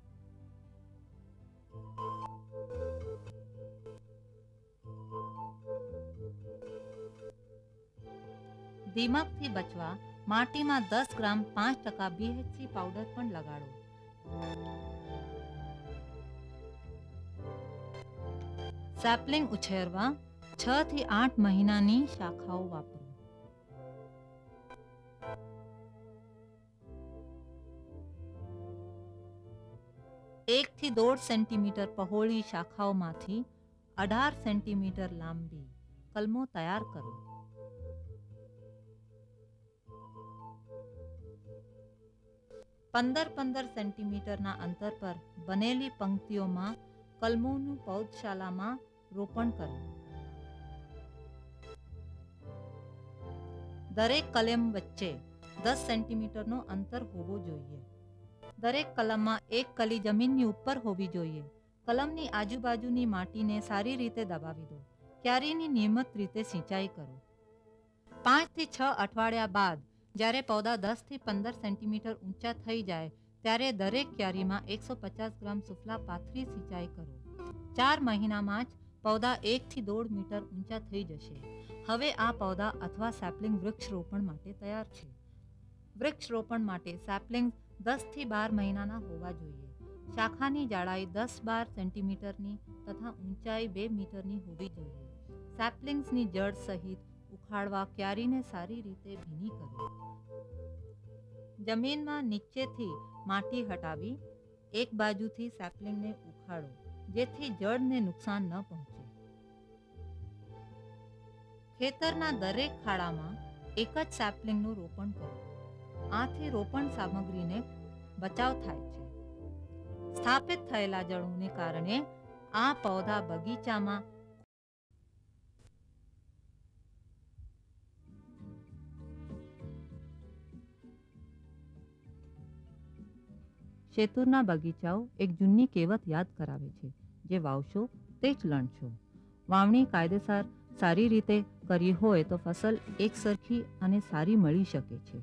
Speaker 1: દીમકથી બચવા માટીમાં દસ ગ્રામ પાંચ ટકા બીએચસી પાવડર પણ લગાડો. સેપલિંગ ઉછેરવા છ થી આઠ મહિનાની શાખાઓ વાપરો. એક થી દોઢ સેન્ટીમીટર પહોળી શાખાઓમાંથી અઢાર સેન્ટીમીટર લાંબી કલમો તૈયાર કરો. પંદર પંદર સેન્ટીમીટરના અંતર પર બનેલી પંક્તિઓમાં કલમોનું પૌધશાલામાં રોપણ કરો. દરેક કલમ વચ્ચે દસ સેન્ટીમીટરનો અંતર હોવો જોઈએ. દરેક કલમમાં એક કલી જમીનની ઉપર હોવી જોઈએ. કલમની આજુબાજુની માટીને સારી રીતે દબાવી દો. ક્યારીની નિયમિત રીતે સિંચાઈ કરો. પાંચ થી છ અઠવાડિયા બાદ જ્યારે પૌધા દસ થી પંદર સેન્ટીમીટર ઊંચા થઈ જાય ત્યારે દરેક ક્યારીમાં એકસો પચાસ ગ્રામ સુફલા પાથરી સિંચાઈ કરો. ચાર મહિનામાં જ પૌધા એક થી દોઢ મીટર ઊંચા થઈ જશે. હવે આ પૌધા અથવા સેપલિંગ વૃક્ષ રોપણ માટે તૈયાર છે. વૃક્ષ રોપણ માટે સેપલિંગ દસ થી બાર મહિનાના હોવા જોઈએ. શાખાની જાડાઈ દસ બાર સેન્ટીમીટરની તથા ઊંચાઈ બે મીટરની હોવી જોઈએ. સેપલિંગ્સની જડ સહિત ઉખાડવા ક્યારીને સારી રીતે ભીની કરો. જમીનમાં નીચેથી માટી હટાવી એક બાજુથી સેપલિંગને ઉખાડો જેથી જડને નુકસાન ન પહોંચે. ખેતરના દરેક ખાડામાં એક જ સેપલિંગનું રોપણ કરો. આથી રોપણ સામગ્રીને બચાવ થાય છે. સ્થાપિત થયેલા જળોને કારણે આ પૌધા બગીચામાં શેતુરના બગીચાઓ એક જૂની કહેવત યાદ કરાવે છે. જે વાવશો તે જ લણશો. વાવણી કાયદેસર સારી રીતે કરી હોય તો ફસલ એકસરખી અને સારી મળી શકે છે.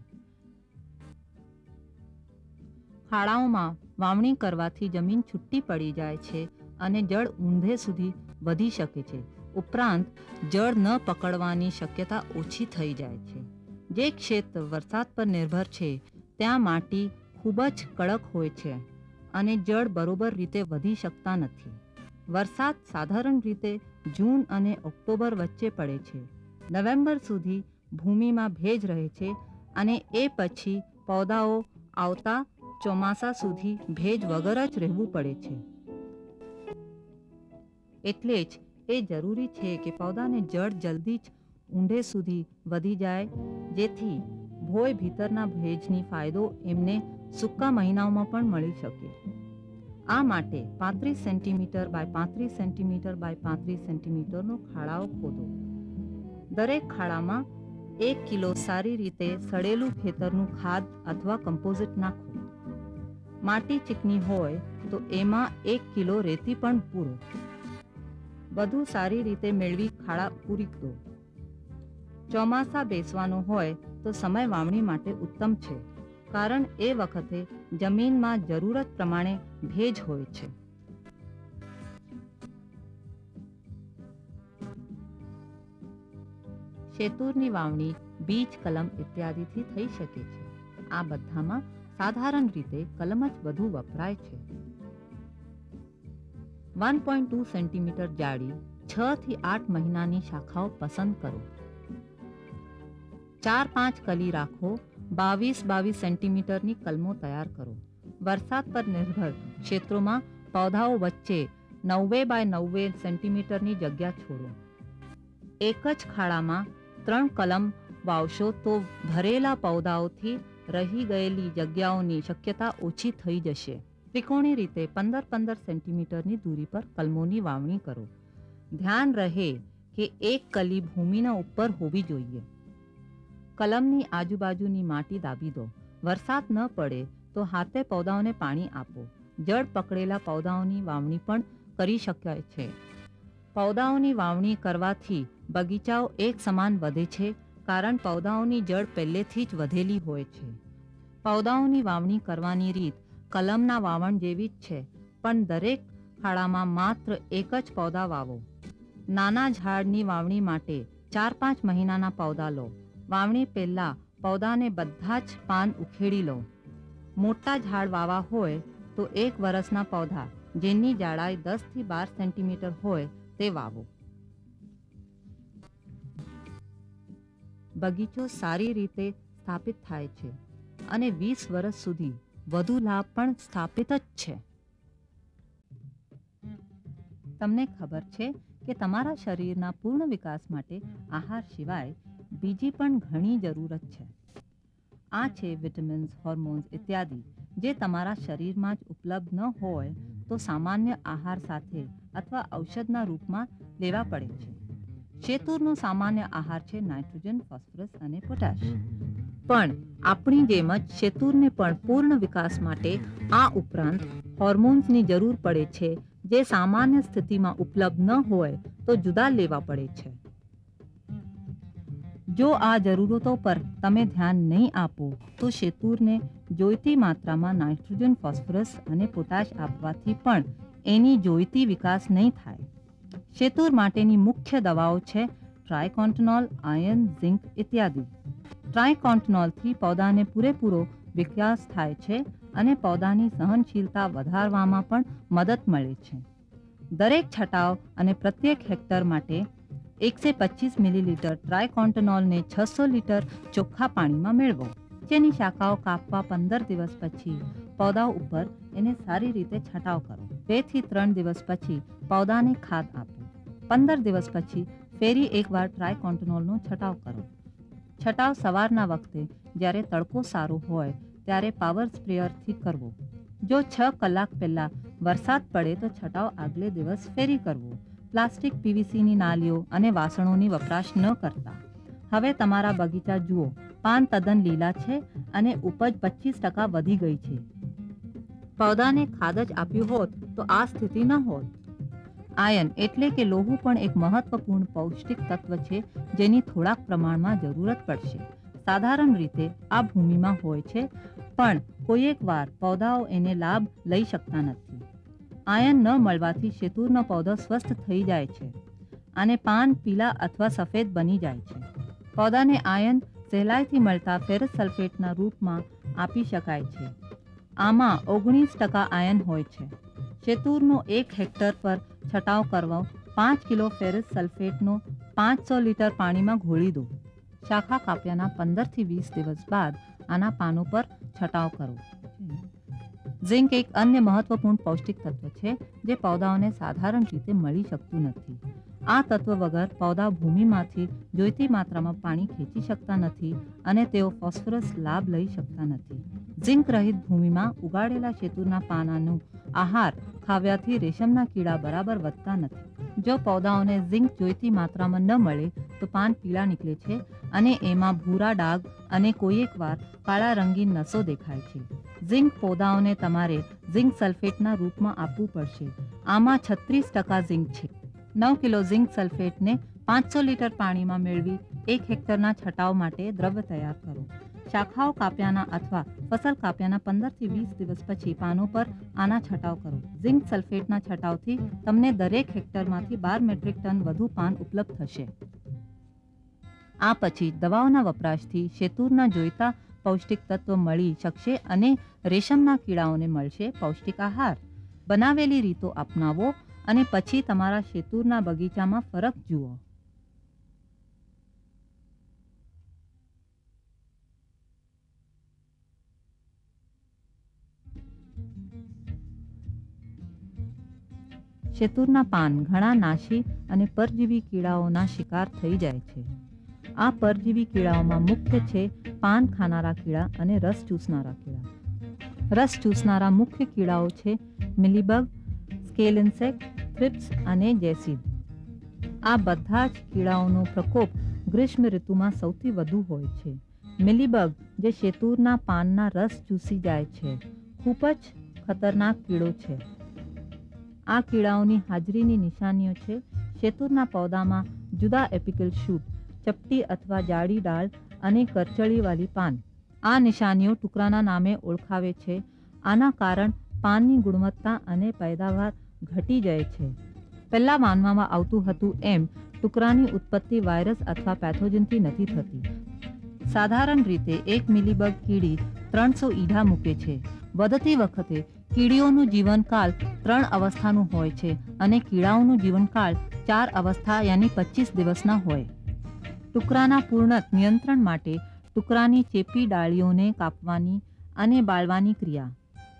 Speaker 1: ખાડાઓમાં વાવણી કરવાથી જમીન છૂટી પડી જાય છે અને જળ ઊંધે સુધી વધી શકે છે. ઉપરાંત જળ ન પકડવાની શક્યતા ઓછી થઈ જાય છે. જે ક્ષેત્ર વરસાદ પર નિર્ભર છે ત્યાં માટી ખૂબ જ કડક હોય છે અને જળ બરોબર રીતે વધી શકતા નથી. વરસાદ સાધારણ રીતે જૂન અને ઓક્ટોબર વચ્ચે પડે છે. નવેમ્બર સુધી ભૂમિમાં ભેજ રહે છે અને એ પછી પૌધાઓ આવતા ચોમાસા સુધી ભેજ વગર જ રહેવું પડે છે. એટલે જ એ જરૂરી છે કે પૌધાને જળ જલ્દી જ ઊંડે સુધી વધી જાય, જેથી ભોય ભીતરના ભેજની ફાયદો એમને સૂકા મહિનાઓમાં પણ મળી શકે. આ માટે પાંત્રીસ સેન્ટીમીટર બાય પાંત્રીસ સેન્ટીમીટર બાય પાંત્રીસ સેન્ટીમીટરનો ખાડાઓ ખોદો. દરેક ખાડામાં એક કિલો સારી રીતે સડેલું ખેતરનું ખાદ અથવા કમ્પોઝિટ નાખો. માટી ચીકણી હોય તો એમાં એક કિલો રેતી પણ પૂરો. વધુ સારી રીતે મેળવી ખાડા પૂરી દો. ચોમાસા બેસવાનો હોય તો સમય વાવણી માટે ઉત્તમ છે, કારણ એ વખતે જમીનમાં જરૂરત પ્રમાણે ભેજ હોય છે. શેતુરની વાવણી બીજ, કલમ ઇત્યાદિથી થઈ શકે છે. આ બધામાં સાધારણ રીતે કલમ જ વધુ વપરાય છે. વન પોઈન્ટ ટુ સેન્ટીમીટર જાડી છ થી આઠ મહિનાની શાખાઓ પસંદ કરો. ચાર પાંચ કલી રાખો. બાવીસ બાવીસ સેન્ટીમીટરની કલમો તૈયાર કરો. વરસાદ પર નિર્ભર ક્ષેત્રોમાં પૌધાઓ વચ્ચે નવ્વે બાય નવ્વે સેન્ટીમીટરની જગ્યા છોડો. એક જ ખાડામાં ત્રણ કલમ વાવશો તો ભરેલા પૌધાઓથી રહી ગયેલી જગ્યાઓની શક્યતા ઓછી થઈ જશે. ત્રિકોણી રીતે પંદર પંદર સેન્ટીમીટરની દૂરી પર કલમોની વાવણી કરો. ધ્યાન રહે કે એક કલી ભૂમિના ઉપર હોવી જોઈએ. કલમની આજુબાજુની માટી દાબી દો. વરસાદ ન પડે તો હાથે પૌધાઓને પાણી આપો. જળ પકડેલા પૌધાઓની વાવણી પણ કરી શકાય છે. પૌધાઓની વાવણી કરવાથી બગીચાઓ એક સમાન વધે છે, કારણ પૌધાઓની જળ પહેલેથી જ વધેલી હોય છે. પૌધાઓની વાવણી કરવાની રીત કલમના વાવણ જેવી જ છે, પણ દરેક ખાડામાં માત્ર એક જ પૌધા વાવો. નાના ઝાડની વાવણી માટે ચાર પાંચ મહિનાના પૌધા લો. વાવણી પહેલા પૌધાને બધા જ પાન ઉખેડી લો. મોટા ઝાડ વાવા હોય તો એક વર્ષના પૌધા જેની જાડાઈ દસ થી બાર સેન્ટીમીટર હોય તે વાવો. બગીચો સારી રીતે સ્થાપિત થાય છે અને વીસ વર્ષ સુધી વધુ લાભ પણ સ્થાપિત જ છે. તમને ખબર છે કે તમારા શરીરના પૂર્ણ વિકાસ માટે આહાર સિવાય બીજી પણ ઘણી જરૂરત છે. આ છે વિટામિન્સ, હોર્મોન્સ ઇત્યાદિ, જે તમારા શરીરમાં જ ઉપલબ્ધ ન હોય તો સામાન્ય આહાર સાથે અથવા ઔષધના રૂપમાં લેવા પડે છે. શેતુરનો સામાન્ય આહાર છે નાઇટ્રોજન, ફોસ્ફરસ અને પોટાશ. પણ આપણી જેમ જ શેતુરને પણ પૂર્ણ વિકાસ માટે આ ઉપરાંત હોર્મોન્સની જરૂર પડે છે, જે સામાન્ય સ્થિતિમાં ઉપલબ્ધ ન હોય તો જુદા લેવા પડે છે. જો આ જરૂરતો પર તમે ધ્યાન નહીં આપો તો શેતુરને જોઈતી માત્રામાં નાઇટ્રોજન, ફોસ્ફરસ અને પોટાશ આપવાથી પણ એની જોઈતી વિકાસ નહીં થાય. શેતુર માટેની મુખ્ય દવાઓ છે ટ્રાયકોન્ટનોલ, આયર્ન, ઝિંક ઇત્યાદિ. ટ્રાયકોન્ટનોલથી પૌધાને પૂરેપૂરો વિકાસ થાય છે અને પૌધાની સહનશીલતા વધારવામાં પણ મદદ મળે છે. દરેક છટાવ અને પ્રત્યેક હેક્ટર માટે એકસો પચીસ મિલીલીટર ટ્રાયકોન્ટનોલને છસો લીટર ચોખ્ખા પાણીમાં મેળવો. જેની શાખાઓ કાપવા પંદર દિવસ પછી પૌધાઓ ઉપર એને સારી રીતે છંટાવ કરો. બે થી ત્રણ દિવસ પછી પૌધાને ખાદ આપો. પંદર દિવસ પછી ફેરી એકવાર ટ્રાયકોન્ટનોલનો છંટાવ કરો. છંટાવ સવારના વખતે જ્યારે તડકો સારો હોય ત્યારે પાવર સ્પ્રેયરથી કરવો. જો છ કલાક પહેલા વરસાદ પડે તો છંટાવ આગલે દિવસ ફેરી કરવો. પ્લાસ્ટિક, પીવીસીની નાલીઓ અને વાસણોની વપરાશ ન કરતા. હવે તમારા બગીચા જુઓ, પાન તદ્દન લીલા છે અને ઉપજ પચીસ ટકા વધી ગઈ છે. પૌધાને ખાદ જ આપ્યું હોત તો આ સ્થિતિ ન હોત. આયન એટલે કે લોહું પણ એક મહત્વપૂર્ણ પૌષ્ટિક તત્વ છે જેની થોડાક પ્રમાણમાં જરૂરત પડશે. સાધારણ રીતે આ ભૂમિમાં હોય છે, પણ કોઈક વાર પૌધાઓ એને લાભ લઈ શકતા નથી. આયન ન મળવાથી શેતૂરનો પૌધો સ્વસ્થ થઈ જાય છે અને પાન પીલા અથવા સફેદ બની જાય છે. પૌધાને આયન સહેલાઈથી મળતા ફેરસ સલ્ફેટના રૂપમાં આપી શકાય છે. આમાં ઓગણીસ ટકા આયન હોય છે. શેતૂરનો એક હેક્ટર પર છંટાવ કરવો. પાંચ કિલો ફેરસ સલ્ફેટનો પાંચસો લીટર પાણીમાં ઘોળી દો. શાખા કાપ્યાના પંદરથી વીસ દિવસ બાદ આના પાનો પર છંટાવ કરો. ઝિંક એક અન્ય મહત્વપૂર્ણ પૌષ્ટિક તત્વ છે જે પૌધાઓને સાધારણ રીતે મળી શકતું નથી. આ તત્વ વગર પૌધા ભૂમિમાંથી જોઈતી માત્રામાં પાણી ખેંચી શકતા નથી અને તેઓ ફોસ્ફરસ લાભ લઈ શકતા નથી. ઝિંક રહિત ભૂમિમાં ઉગાડેલા શેતૂરના પાનાનું આહાર ખાવ્યાથી રેશમના કીડા બરાબર વધતા નથી. જો પૌધાઓને ઝિંક જોઈતી માત્રામાં ન મળે તો પાન પીળા નીકળે છે અને એમાં ભૂરા ડાઘ અને કોઈક વાર કાળા રંગીન નસો દેખાય છે. ઝિંક પૌધાઓને તમારે ઝિંક સલ્ફેટના રૂપમાં આપવું પડશે. આમાં છત્રીસ ટકા ઝિંક છે. નવ કિલો ઝિંક સલ્ફેટને પાંચસો લીટર પાણીમાં મેળવી એક હેક્ટરના છંટાવ માટે દ્રવ્ય તૈયાર કરો. શાખાઓ કાપ્યાના અથવા ફસલ કાપ્યાના પંદરથી વીસ દિવસ પછી પાનો પર આના છંટાવ કરો. ઝિંક સલ્ફેટના છંટાવથી તમને દરેક હેક્ટરમાંથી બાર મેટ્રિક ટન વધુ પાન ઉપલબ્ધ થશે. આ પછી દવાઓના વપરાશથી શેતૂરના જોઈતા પૌષ્ટિક તત્વ મળી શકશે અને રેશમના કીડાઓને મળશે પૌષ્ટિક આહાર. બનાવેલી રીતો અપનાવો અને પછી તમારા શેતૂરના બગીચામાં ફરક જુઓ. શેતૂરના પાન ઘણા નાશી અને પરજીવી કીડાઓના શિકાર થઈ જાય છે. આ પરજીવી કીડાઓમાં મુખ્ય છે પાન ખાનારા કીડા અને રસ ચૂસનારા કીડા. રસ ચૂસનારા મુખ્ય કીડાઓ છે મિલીબગ, સ્કેલ ઇન્સેક્ટ, થ્રિપ્સ અને જેસીડ. આ બધા જ કીડાઓનો પ્રકોપ ગ્રીષ્મ ઋતુમાં સૌથી વધુ હોય છે. મિલીબગ જે શેતૂરના પાનના રસ ચૂસી જાય છે ખૂબ જ ખતરનાક કીડો છે. આ કીડાઓની હાજરીની નિશાનીઓ છે શેતૂરના પૌધામાં જુદા એપિકલ શૂટ, ચપટી અથવા જાડી ડાળ અને કરચલીવાળી પાન. આ નિશાનીઓ ટુકડાના નામે ઓળખાવે છે. આના કારણ પાનની ગુણવત્તા અને પેદાવાર ઘટી જાય છે. પહેલાં માનવામાં આવતું હતું એમ ટુકડાની ઉત્પત્તિ વાયરસ અથવા પેથોજનથી નથી થતી. સાધારણ રીતે એક મિલીબગ કીડી ત્રણસો ઈંડા મૂકે છે. વધતી વખતે કીડીઓનું જીવનકાળ ત્રણ અવસ્થાનું હોય છે અને કીડાઓનું જીવનકાળ ચાર અવસ્થા યાની પચીસ દિવસના હોય. ટુકડાના પૂર્ણત નિયંત્રણ માટે ટુકડાની ચેપી ડાળીઓને કાપવાની અને બાળવાની ક્રિયા.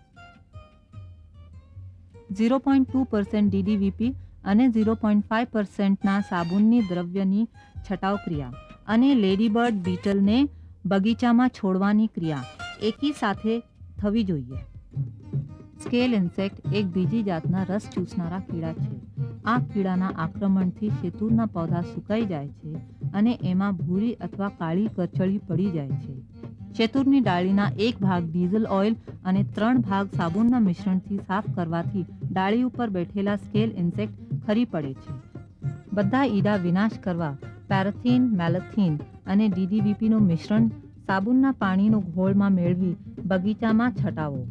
Speaker 1: Zero point two percent DDVP અને ઝીરો પોઈન્ટ ફાઇવ પર્સન્ટના સાબુનની દ્રવ્યની છંટાવ ક્રિયા અને લેડીબર્ડ બીટલને બગીચામાં છોડવાની ક્રિયા એકી સાથે થવી જોઈએ. સ્કેલ ઇન્સેક્ટ એક બીજી જાતના રસ ચૂસનારા કીડા છે. આ કીડાના આક્રમણથી શેતૂરના પૌધા સુકાઈ જાય છે અને એમાં ભૂરી અથવા કાળી કરચલી પડી જાય છે. શેતૂરની ડાળીના એક ભાગ ડીઝલ ઓઇલ અને ત્રણ ભાગ સાબુનના મિશ્રણથી સાફ કરવાથી ડાળી ઉપર બેઠેલા સ્કેલ ઇન્સેક્ટ ખરી પડે છે. બધા ઈડા વિનાશ કરવા પેરાથીન, મેલાથીન અને ડીડીવીપીનું મિશ્રણ સાબુનના પાણીનો ઘોળમાં મેળવી બગીચામાં છટાવો.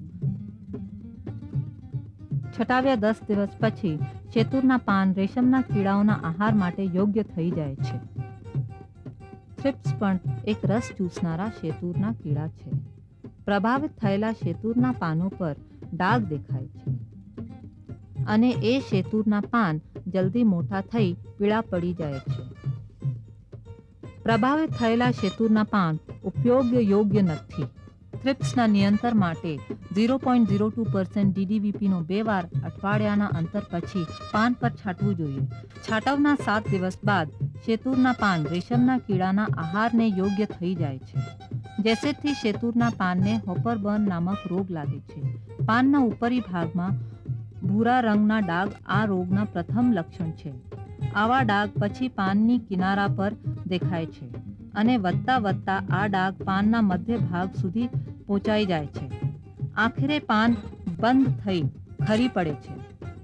Speaker 1: છટાવ્યા દસ દિવસ પછી શેતૂરના પાન રેશમના કીડાઓના આહાર માટે યોગ્ય થઈ જાય છે. થ્રિપ્સ પણ એક રસ ચૂસનારા શેતૂરના કીડા છે. પ્રભાવિત થયેલા શેતૂરના પાનો પર ડાઘ દેખાય છે અને એ શેતૂરના પાન જલ્દી મોટા થઈ પીળા પડી જાય છે. પ્રભાવિત થયેલા શેતૂરના પાન ઉપયોગ યોગ્ય નથી. થ્રિપ્સના નિયંત્રણ માટે zero point zero two percent ડીડીવીપીનો બે વાર અઠવાડિયાના અંતર પછી પાન પર છાંટવું જોઈએ. છાંટવના સાત દિવસ બાદ શેતૂરના પાન રેશમના કીડાના આહારને યોગ્ય થઈ જાય છે. જેસેથી શેતૂરના પાનને હોપરબર્ન નામક રોગ લાગે છે. પાનના ઉપરી ભાગમાં ભૂરા રંગના ડાઘ આ રોગના પ્રથમ લક્ષણ છે. આવા ડાઘ પછી પાનની કિનારા પર દેખાય છે અને વધતા વધતા આ ડાઘ પાનના મધ્ય ભાગ સુધી પહોંચાઈ જાય છે. આખરે પાન બંધ થઈ ખરી પડે છે.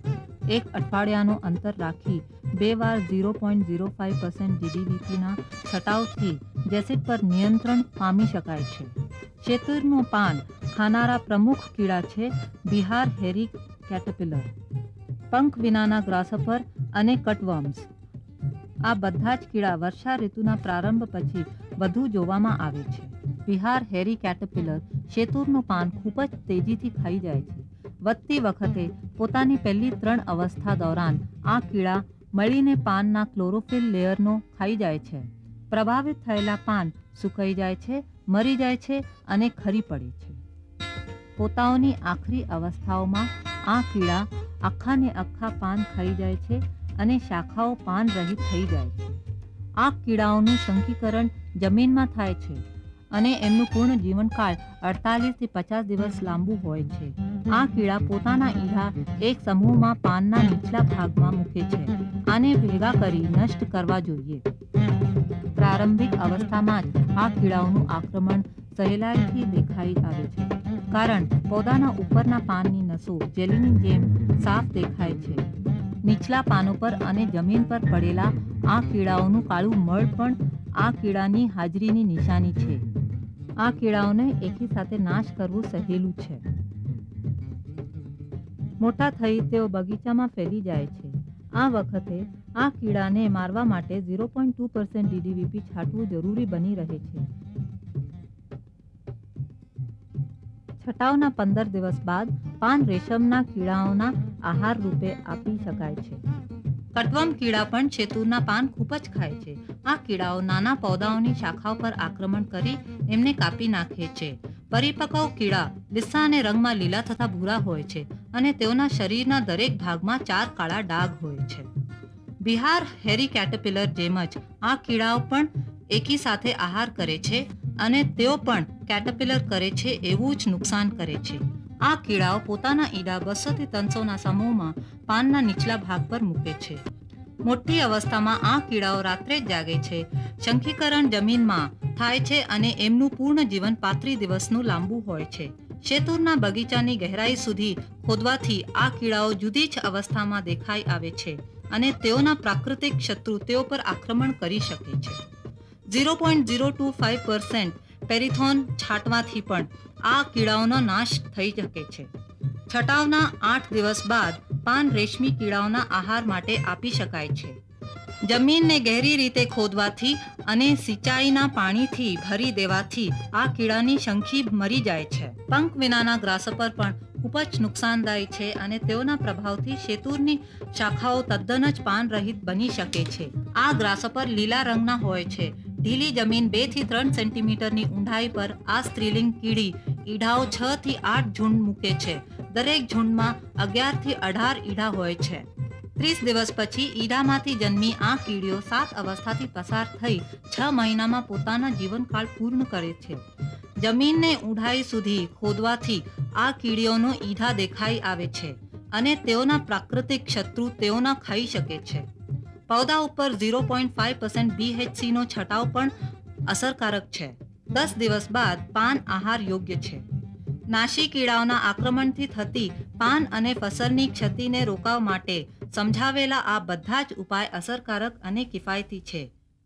Speaker 1: એક અઠવાડિયાનો અંતર રાખી બે વાર zero point zero five percent જીડીવીપીના છટાવથી જેસિડ પર નિયંત્રણ પામી શકાય છે. શેતુરનું પાન ખાનારા પ્રમુખ કીડા છે બિહાર હેરી કેટરપિલર, પંખ વિનાના ગ્રાસહોપર અને કટવર્મ્સ. આ બધા જ કીડા વર્ષા ઋતુના પ્રારંભ પછી વધુ જોવામાં આવે છે. બિહાર હેરી કેટરપિલર શેતુરનું પાન ખૂબ જ તેજીથી ખાઈ જાય છે. વધતી વખતે પોતાની પહેલી ત્રણ અવસ્થા દોરાન આ કીડા મળીને પાનના ક્લોરોફિલ લેયરનો ખાઈ જાય છે. પ્રભાવિત થયેલા પાન સુકાઈ જાય છે, મરી જાય છે અને ખરી પડે છે. પોતાઓની આખરી અવસ્થાઓમાં આ કીડા આખાને આખા પાન ખાઈ જાય છે અને શાખાઓ પાન રહિત થઈ જાય છે. આ કીડાઓનું શંકીકરણ જમીનમાં થાય છે અને એમનું પૂર્ણ જીવનકાળ અડતાલીસ થી પચાસ દિવસ લાંબુ હોય છે. આ કીડા પોતાના ઈંડા એક સમૂહમાં પાનના નીચલા ભાગમાં મૂકે છે. આને ભેગા કરી નષ્ટ કરવા જોઈએ. પ્રારંભિક અવસ્થામાં જ આ કીડાઓનું આક્રમણ સહેલાઈથી દેખાઈ આવે છે, કારણ પૌધાના ઉપરના પાનની નસો જેલીની જેમ સાફ દેખાય છે. નીચલા પાનો પર અને જમીન પર પડેલા આ કીડાઓનું કાળું મળ પણ આ કીડાની હાજરીની નિશાની છે. આ કીડાઓને એકી સાથે નાશ કરવું સહેલું છે. મોટા થઈ તેઓ બગીચામાં ફેલી જાય છે. આ વખતે આ કીડાને મારવા માટે zero point two percent GDVP છાંટવું જરૂરી બની રહે છે. છટાવના પંદર દિવસ બાદ પાન રેશમના કીડાઓના આહાર રૂપે આપી શકાય છે. કટવર્મ કીડા પણ શેતુરના પાન ખૂબ જ ખાય છે. આ કીડાઓ નાના પૌધાઓની શાખાઓ પર આક્રમણ કરી એમને કાપી નાખે છે. પરિપક્વ કીડા લીસા અને રંગમાં લીલા તથા ભૂરા હોય છે અને તેઓના શરીરના દરેક ભાગમાં ચાર કાળા ડાઘ હોય છે. બિહાર હેરી કેટરપિલર જેમ જ આ કીડાઓ પણ એકી સાથે આહાર કરે છે અને તેઓ પણ કેટરપિલર કરે છે એવું જ નુકસાન કરે છે. આ કીડાઓ પોતાના ઈંડા બસો થી ત્રણસોના સમૂહમાં પાનના નીચલા ભાગ પર મૂકે છે. મોટી અવસ્થામાં આ કીડાઓ રાત્રે જ જાગે છે. શંકીકરણ જમીનમાં થાય છે અને એમનું પૂર્ણ જીવન પાંત્રીસ દિવસનું લાંબુ હોય છે. શેતુરના બગીચાની ગહેરાઈ સુધી ખોદવાથી આ કીડાઓ જુદી જ અવસ્થામાં દેખાઈ આવે છે અને તેઓના પ્રાકૃતિક શત્રુ તેઓ પર આક્રમણ કરી શકે છે. Zero point zero two five percent પેરિથોન છાંટવાથી પણ આ કીડાઓનો નાશ થઈ શકે છે. છટાવના આઠ દિવસ બાદ પાન રેશમી કીડાઓના આહાર માટે આપી શકાય છે. જમીનને ગહેરી રીતે ખોદવાથી અને સિંચાઈના પાણીથી ભરી દેવાથી આ કીડાની શંખી મરી જાય છે. પંખ વિનાના ગ્રાસહોપર પણ ખૂબ જ નુકસાનદાયી છે અને તેઓના પ્રભાવથી શેતુરની શાખાઓ તદ્દન જ પાન રહિત બની શકે છે. આ ગ્રાસહોપર લીલા રંગના હોય છે. ઢીલી જમીન બે થી ત્રણ સેન્ટીમીટરની ઊંડાઈ પર આ સ્ત્રીલિંગ કીડી ઈંડાઓ છ થી આઠ ઝુંડ મૂકે છે. દરેક ઝુંડમાં અગિયાર થી અઢાર ઈંડા હોય છે. ત્રીસ દિવસ પછી ઈંડામાંથી જન્મી આ કીડીઓ સાત અવસ્થાથી પસાર થઈ છ મહિનામાં પોતાના જીવનકાળ પૂર્ણ કરે છે. જમીનને ઊંડાઈ સુધી ખોદવાથી આ કીડીઓનો ઈંડા દેખાઈ આવે છે અને તેઓના પ્રાકૃતિક શત્રુ તેઓના ખાઈ શકે છે. પૌધા ઉપર ઝીરો પોઈન્ટ ફાઇવ પર્સન્ટ બીએચસીનો છંટાવ પણ અસરકારક છે. દસ દિવસ બાદ પાન આહાર યોગ્ય છે. નાશી કીડાઓના આક્રમણથી થતી પાન અને ફસલની ક્ષતિને રોકવા માટે સમજાવેલા આ બધા જ ઉપાય અસરકારક અને કિફાયતી છે.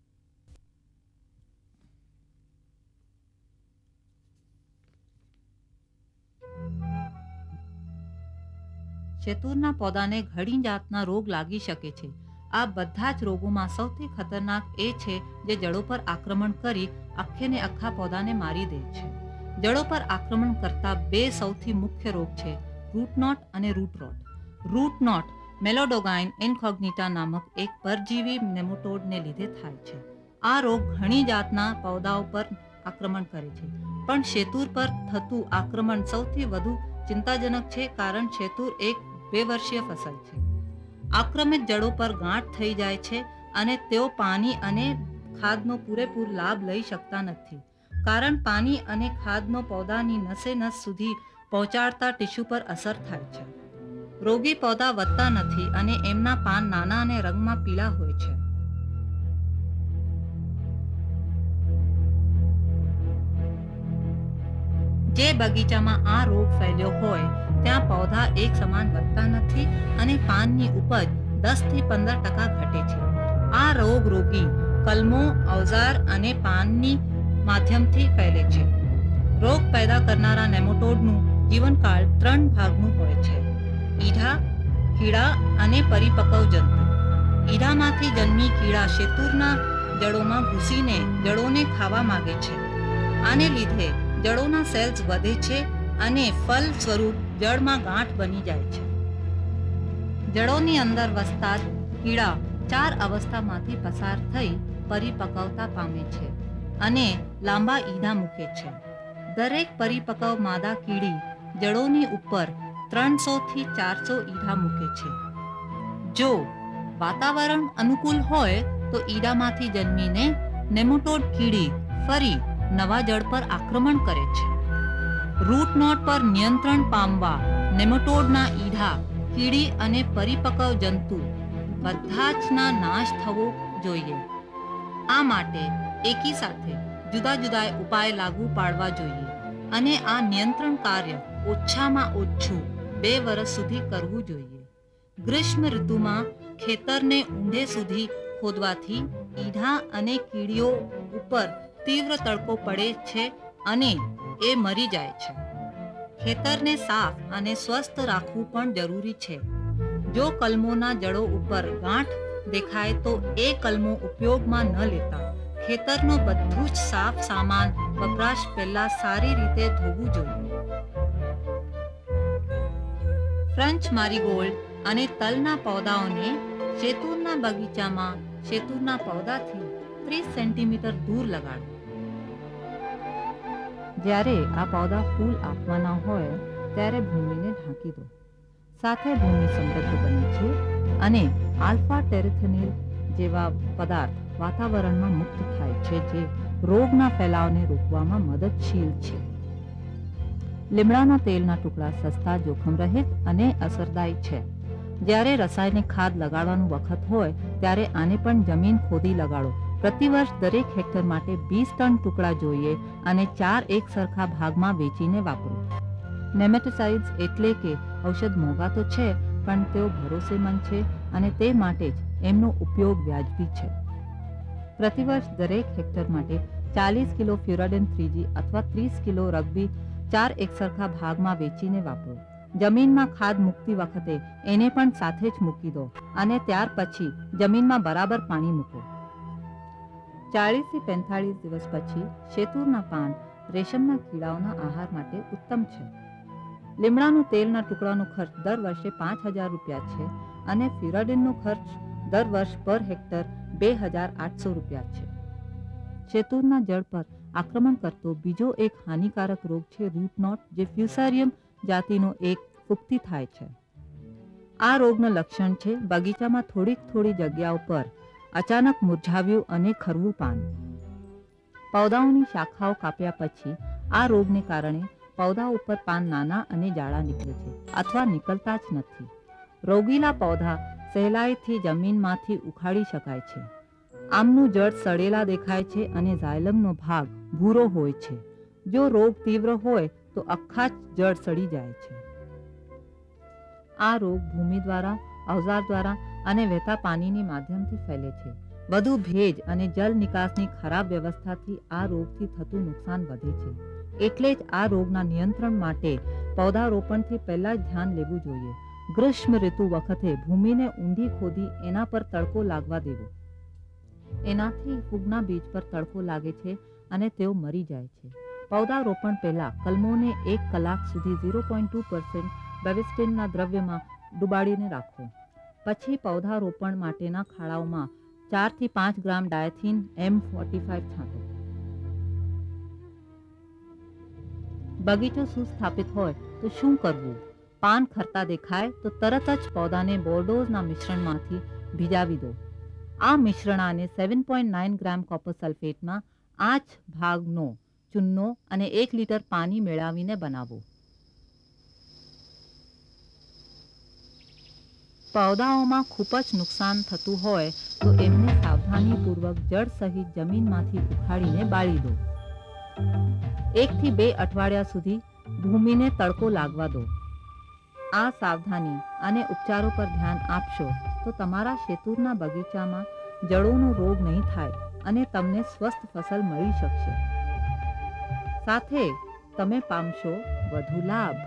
Speaker 1: શેતુરના પૌધાને ઘણી જાતના રોગ લાગી શકે છે. આ બધા જ રોગોમાં સૌથી ખતરનાક એ છે જે જડો પર આક્રમણ કરી આખેને આખા પૌધાને મારી દે છે. જડો પર આક્રમણ કરતા બે સૌથી મુખ્ય રોગ છે રૂટનોટ અને રૂટરોટ. રૂટનોટ મેલોડોગાઇન ઇનકોગ્નિટા નામક એક પરજીવી નેમોટોડને લીધે થાય છે. આ રોગ ઘણી જાતના પૌધાઓ પર આક્રમણ કરે છે, પણ શેતુર પર થતું આક્રમણ સૌથી વધુ ચિંતાજનક છે, કારણ શેતુર એક બે વર્ષીય ફસલ છે. આક્રમિત જડો પર ગાંઠ થઈ જાય છે અને તેઓ પાણી અને ખાદનો પૂરેપૂર લાભ લઈ શકતા નથી, કારણ પાણી અને ખાદનો પૌધાની નસે નસ સુધી પહોંચાડતા ટીશ્યુ પર અસર થાય છે. રોગી પૌધા વધતા નથી અને એમના પાન નાના અને રંગમાં પીળા હોય છે. જે બગીચામાં આ રોગ ફેલ્યો હોય ત્યાં પૌધા એક સમાન વધતા નથી અને પાનની ઉપજ દસ થી પંદર ટકા ઘટે છે. આ રોગ રોગી કલમો, અવજાર અને પાનની માધ્યમથી ફેલે છે. રોગ પેદા કરનારા નેમોટોડનું જીવનકાળ ત્રણ ભાગનું હોય છે: ઈંડા, કીડા અને પરિપક્વ જંતુ. ઈંડામાંથી જન્મી કીડા શેતુરના જડોમાં ઘૂસીને જડોને ખાવા માંગે છે. આને લીધે જડોના સેલ્સ વધે છે અને ફલ સ્વરૂપ જળમાં ગાંઠ બની જાય છે. જડોની અંદર વસતા કીડા ચાર અવસ્થામાંથી પસાર થઈ પરિપક્વતા પામે છે અને લાંબા ઈંડા મૂકે છે. દરેક પરિપક્વ માદા કીડી જડોની ઉપર ત્રણસો થી ચારસો ઈંડા મૂકે છે. જો વાતાવરણ અનુકૂળ હોય તો ઈંડામાંથી જન્મીને નેમોટોડ કીડી ફરી નવા જડ પર આક્રમણ કરે છે. રૂટ નોટ પર નિયંત્રણ પામવા નેમોટોડના ઈંડા, કીડી અને પરિપક્વ જંતુ બધા જ ના નાશ થવો જોઈએ. આ માટે એકી સાથે જુદા જુદા ઉપાય લાગુ પાડવા જોઈએ અને આ નિયંત્રણ કાર્ય ઓછામાં ઓછું બે વર્ષ સુધી કરવું જોઈએ. ગ્રીષ્મ ઋતુમાં ખેતરને ઊંડે સુધી ખોદવાથી ઈંડા અને કીડીઓ ઉપર તીવ્ર તડકો પડે છે અને એ મરી જાય છે. ખેતરને સાફ અને સ્વસ્થ રાખવું પણ જરૂરી છે. જો કલમોના જડો ઉપર ગાંઠ દેખાય તો એ કલમો ઉપયોગમાં ન લેતા ખેતરનો બધું જ સાફ સામાન વપરાશ પહેલા સારી રીતે ધોવું જોઈએ. ફ્રેન્ચ મારીગોલ્ડ અને તલના પૌધાઓને શેતુરના બગીચામાં શેતુરના પૌધાથી ત્રીસ સેન્ટીમીટર દૂર લગાડો. જ્યારે આ પૌધા ફૂલ આપવાના હોય ત્યારે ભૂમિને ઢાંકી દો. સાથે ભૂમિ સમૃદ્ધ બને છે અને આલ્ફા ટેરેથેનિલ જેવા પદાર્થ વાતાવરણમાં મુક્ત થાય છે, જે રોગના ફેલાવને રોકવામાં મદદશીલ છે. લીમડાના તેલના ટુકડા સસ્તા, જોખમ રહિત અને અસરદાયી છે. જ્યારે રાસાયણિક ખાદ લગાડવાનું વખત હોય ત્યારે આને પણ જમીન ખોદી લગાડો. પ્રતિવર્ષ દરેક હેક્ટર માટે વીસ ટન ટુકડા જોઈએ અને ચાર એક સરખા ભાગમાં વેચીને વાપરો. નેમેટોસાઇડ્સ એટલે કે ઔષધ મોંઘા તો છે, પણ તેઓ ભરોસેમંદ છે અને તે માટે જ એમનો ઉપયોગ વ્યાજબી છે. પ્રતિવર્ષ દરેક હેક્ટર માટે ચાલીસ કિલો ફ્યુરાડેન થ્રીજી અથવા ત્રીસ કિલો રગ્બી ચાર એક સરખા ભાગમાં વેચીને વાપરો. જમીનમાં ખાદ મૂકતી વખતે એને પણ સાથે જ મૂકી દો અને ત્યાર પછી જમીનમાં બરાબર પાણી મૂકો. ચાલીસ થી પેંતાળીસ દિવસ પછી શેતુરના પાન રેશમના કીડાઓના આહાર માટે ઉત્તમ છે. લીમડાનું તેલના ટુકડાનો ખર્ચ દર વર્ષે પાંચ હજાર રૂપિયા છે અને ફ્યુરાડિનનો ખર્ચ દર વર્ષ પર હેક્ટર બે હજાર આઠસો રૂપિયા છે. શેતુરના જળ પર આક્રમણ કરતો બીજો એક હાનિકારક રોગ છે રૂટ નોટ, જે ફ્યુસારિયમ જાતિનો એક ફૂગથી થાય છે. આ રોગનું લક્ષણ છે બગીચામાં થોડીક થોડી જગ્યાઓ પર અચાનક મુરઝાવ્યું અને ખરવું પાન. પૌધાઓની શાખાઓ કાપ્યા પછી આ રોગને કારણે પૌધા ઉપર પાન નાના અને જાડા નીકળે છે અથવા નીકળતા જ નથી. રોગીલા પૌધા સહેલાઈથી જમીનમાંથી ઉખાડી શકાય છે. આમનું જડ સડેલા દેખાય છે અને ઝાયલમનો ભાગ ભૂરો હોય છે. જો રોગ તીવ્ર હોય તો આખા જ જડ સડી જાય છે. આ રોગ ભૂમિ દ્વારા, અવજાર દ્વારા અને વહેતા પાણીની માધ્યમથી ફેલે છે. વધુ ભેજ અને જલ નિકાસની ખરાબ વ્યવસ્થાથી આ રોગથી થતું નુકસાન વધે છે. એટલે જ આ રોગના નિયંત્રણ માટે પૌધારોપણથી પહેલા જ ધ્યાન લેવું જોઈએ. ગ્રીષ્મ ઋતુ વખતે ભૂમિને ઊંડી ખોદી એના પર તડકો લાગવા દેવો. એનાથી ફૂગના બીજ પર તડકો લાગે છે અને તેઓ મરી જાય છે. પૌધારોપણ પહેલા કલમોને એક કલાક સુધી ઝીરો પોઈન્ટ ટુ પર્સન્ટ બેવિસ્ટિનના દ્રવ્યમાં ડુબાડીને રાખો. પછી પૌધારોપણ માટેના ખાડાઓમાં ચારથી પાંચ ગ્રામ ડાયથીન એમ ફોર્ટી ફાઈવ છાંટો. બગીચો સુસ્થાપિત હોય તો શું કરવું? પાન ખરતા દેખાય તો તરત જ પૌધાને બોર્ડોઝના મિશ્રણમાંથી ભીજાવી દો. આ મિશ્રણાને seven point nine gram copper સલ્ફેટમાં આઠ ભાગનો ચૂનો અને એક લીટર પાણી મેળવીને બનાવો. પૌધાઓમાં ખૂબ જ નુકસાન થતું હોય તો એમને સાવધાનીપૂર્વક જળ સહિત જમીનમાંથી ઉખાડીને બાળી દો. એકથી બે અઠવાડિયા સુધી ભૂમિને તડકો લાગવા દો. આ સાવધાની અને ઉપચારો પર ધ્યાન આપશો તો તમારા શેતુરના બગીચામાં જડોનો રોગ નહીં થાય અને તમને સ્વસ્થ ફસલ મળી શકશે. સાથે તમે પામશો વધુ લાભ.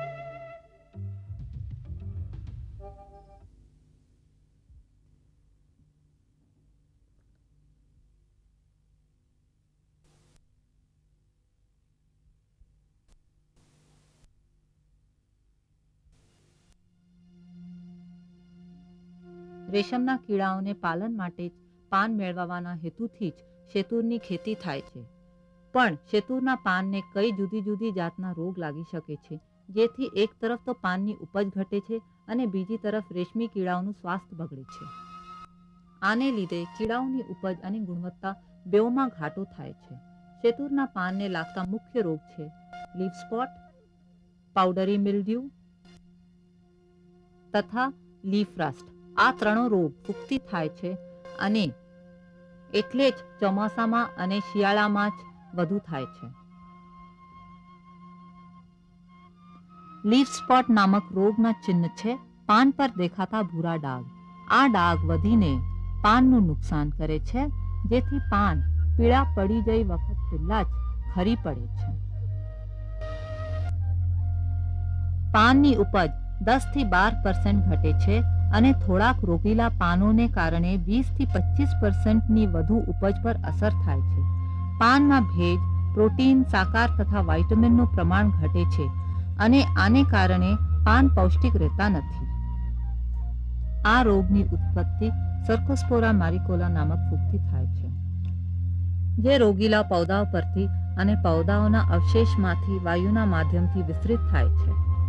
Speaker 1: રેશમના કીડાઓને પાલન માટે પાન મેળવવાના હેતુથી જ શેતુરની ખેતી થાય છે. પણ શેતુરના પાનને કઈ જુદી જુદી જાતના રોગ લાગી શકે છે, જેથી એક તરફ તો પાનની ઉપજ ઘટે છે અને બીજી તરફ રેશમી કીડાઓનું સ્વાસ્થ્ય બગડે છે. આને લીધે કીડાઓની ઉપજ અને ગુણવત્તા બેઉમાં ઘાટો થાય છે. શેતુરના પાનને લાગતા મુખ્ય રોગ છે લીફ સ્પોટ, પાવડરી મિલ્ડ્યુ તથા લીફ રસ્ટ. આ ત્રણો રોગ ફૂગથી થાય છે અને એટલે જ ચોમાસામાં અને શિયાળામાં જ વધુ થાય છે. લીફ સ્પોટ નામક રોગના ચિહ્ન છે પાન પર દેખાતા ભૂરા ડાઘ. આ ડાઘ વધીને પાનનું નુકસાન કરે છે, જેથી પાન પીળા પડી જઈ વખત પહેલા જ ખરી પડે છે. પાનની ઉપજ દસ થી બાર પર્સન્ટ ઘટે છે અને થોડાક રોગીલા પાનોને કારણે વીસ થી પચીસ પર્સન્ટની વધુ ઉપજ પર અસર થાય છે. પાનમાં ભેજ, પ્રોટીન, સાકાર તથા વાઇટામિનનું પ્રમાણ ઘટે છે અને આને કારણે પાન પૌષ્ટિક રહેતા નથી. આ રોગની ઉત્પત્તિ સર્કોસ્પોરા મેરિકોલા નામક ફૂગથી થાય છે, જે રોગીલા પૌધાઓ પરથી અને પૌધાઓના અવશેષમાંથી વાયુના માધ્યમથી વિસ્તૃત થાય છે.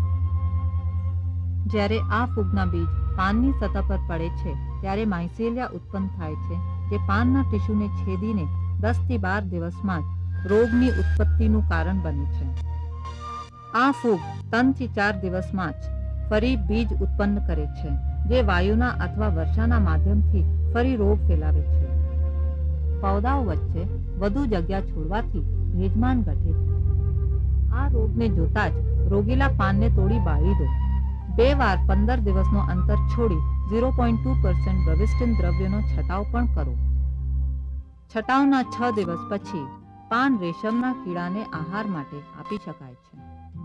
Speaker 1: જ્યારે આ ફૂગના બીજ પાનની સતહ પર પડે છે ત્યારે માઇસેલિયા ઉત્પન્ન થાય છે, જે પાનના ટીસ્યુને છેદીને દસ થી બાર દિવસમાં જ રોગની ઉત્પત્તિનું કારણ બને છે. આ ફૂગ ત્રણ થી ચાર દિવસમાં જ ફરી બીજ ઉત્પન્ન કરે છે, જે વાયુના અથવા વર્ષાના માધ્યમથી ફરી રોગ ફેલાવે છે. પૌધાઓ વચ્ચે વધુ જગ્યા છોડવાથી ભેજમાન ઘટે છે. આ રોગને જોતા જ રોગીલા પાનને તોડી બાળી દો. બે વાર પંદર દિવસનો અંતર છોડી zero point two percent Bavistin દ્રવ્યનો છંટાવ પણ કરો. છંટાવના છ દિવસ પછી પાન રેશમના કીડાને આહાર માટે આપી શકાય છે.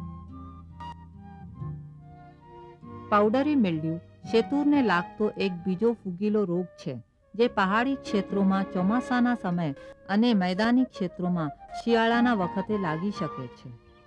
Speaker 1: પાવડરી મિલ્ડ્યુ શેતુરને લાગતો એક બીજો ફૂગીલો રોગ છે, જે પહાડી ક્ષેત્રોમાં ચોમાસાના સમયે અને મેદાની ક્ષેત્રોમાં શિયાળાના વખતે લાગી શકે છે.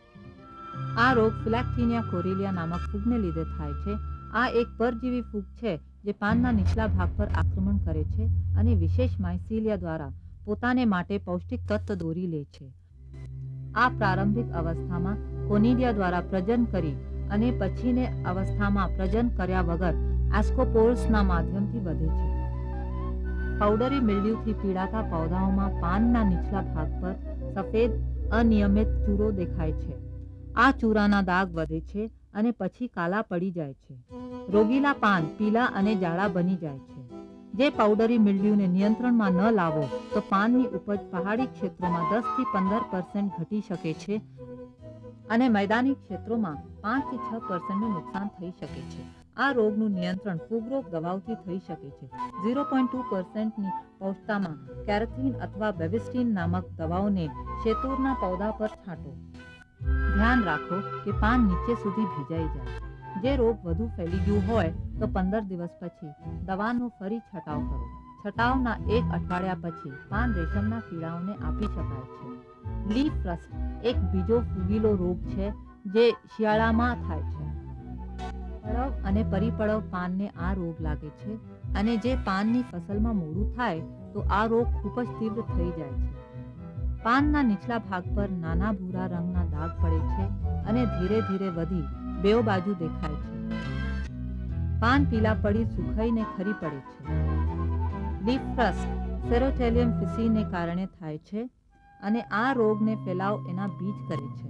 Speaker 1: આ રોગ ફિલેક્ટિનિયા કોરિલિયા નામક ફૂગને લીધે થાય છે. આ એક પરજીવી ફૂગ છે જે પાનના નીચલા ભાગ પર આક્રમણ કરે છે અને વિશેષ માઇસીલિયા દ્વારા પોતાને માટે પૌષ્ટિક તત્વ દોરી લે છે. આ પ્રારંભિક અવસ્થામાં કોનિડિયા દ્વારા પ્રજનન કરી અને પછીને અવસ્થામાં પ્રજનન કર્યા વગર એસ્કોપોર્સના માધ્યમથી વધે છે. પાવડરી મિલ્ડ્યુથી પીડાતા પૌધાઓમાં પાનના નીચલા ભાગ પર સફેદ અનિયમિત ચૂરો દેખાય છે. આ ચૂરાના દાગ વધે છે અને પછી કાલા પડી જાય છે. રોગીલા પાન પીલા અને જાડા બની જાય છે. જે પાવડરી મિલ્ડ્યુને નિયંત્રણમાં ન લાવો તો પાનની ઉપજ પહાડી ક્ષેત્રોમાં દસ થી પંદર પર્સન્ટ ઘટી શકે છે અને મેદાની ક્ષેત્રોમાં પાંચ થી છ પર્સન્ટનું નુકસાન થઈ શકે છે. આ રોગનું નિયંત્રણ ફૂગરોગ દવાઓથી થઈ શકે છે. ઝીરો પોઈન્ટ ટુ પર્સન્ટની પૌષ્ટતામાં કેરેથીન અથવા બેવિસ્ટિન નામક દવાઓને શેતુરના પૌધા પર છાંટો. ધ્યાન રાખો કે પાન નીચે સુધી ભીજાઈ જાય. જે રોગ વધુ ફેલી ગયું હોય તો પંદર દિવસ પછી દવાનો ફરી છંટાવ કરો. છંટાવના એક અઠવાડિયા પછી પાન રેશમના કીડાઓને આપી શકાય છે. લીફ રસ્ટ એક બીજો ફૂગીલો રોગ છે જે શિયાળામાં થાય છે. પડવ અને પરિપડવ પાનને આ રોગ લાગે છે અને જે પાનની ફસલમાં મોડું થાય તો આ રોગ ખૂબ જ તીવ્ર થઈ જાય છે. પાનના નીચલા ભાગ પર નાના ભૂરા રંગના દાગ પડે છે અને ધીરે ધીરે વધી બેઉ બાજુ દેખાય છે. પાન પીલા પડી સુખાઈને ખરી પડે છે. લીફ રસ્ટ સેરોટેલિયમ ફિસીને કારણે થાય છે અને આ રોગને ફેલાવ એના બીજ કરે છે.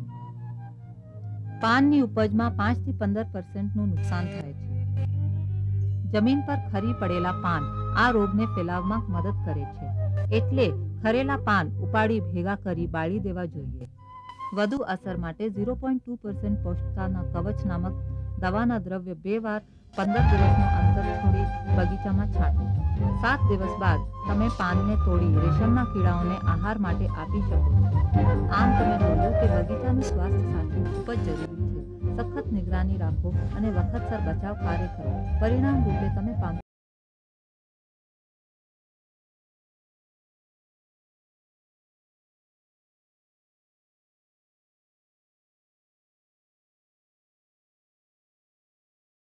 Speaker 1: પાનની ઉપજમાં પાંચ થી પંદર પર્સન્ટનું નુકસાન થાય છે. જમીન પર ખરી પડેલા પાન આ રોગને ફેલાવવામાં મદદ કરે છે. એટલે ખરેલા પાન ઉપાડી ભેગા કરી બાળી દેવા જોઈએ. વધુ અસર માટે ઝીરો પોઈન્ટ ટુ પર્સન્ટ પૌષ્ટિકતાના કવચ નામક દવાના દ્રવ્ય બે વાર પંદર દિવસનું અંતર છોડી બગીચામાં છાંટો. સાત દિવસ બાદ તમે પાનને તોડી રેશમના કીડાઓને આહાર માટે આપી શકો છો. આમ તમે જોયું કે બગીચાનું સ્વાસ્થ્ય સાચવું ખૂબ જ જરૂરી છે. સખત નિગરાની રાખો અને વખતસર બચાવ કાર્ય કરો. પરિણામ રૂપે તમે પામશો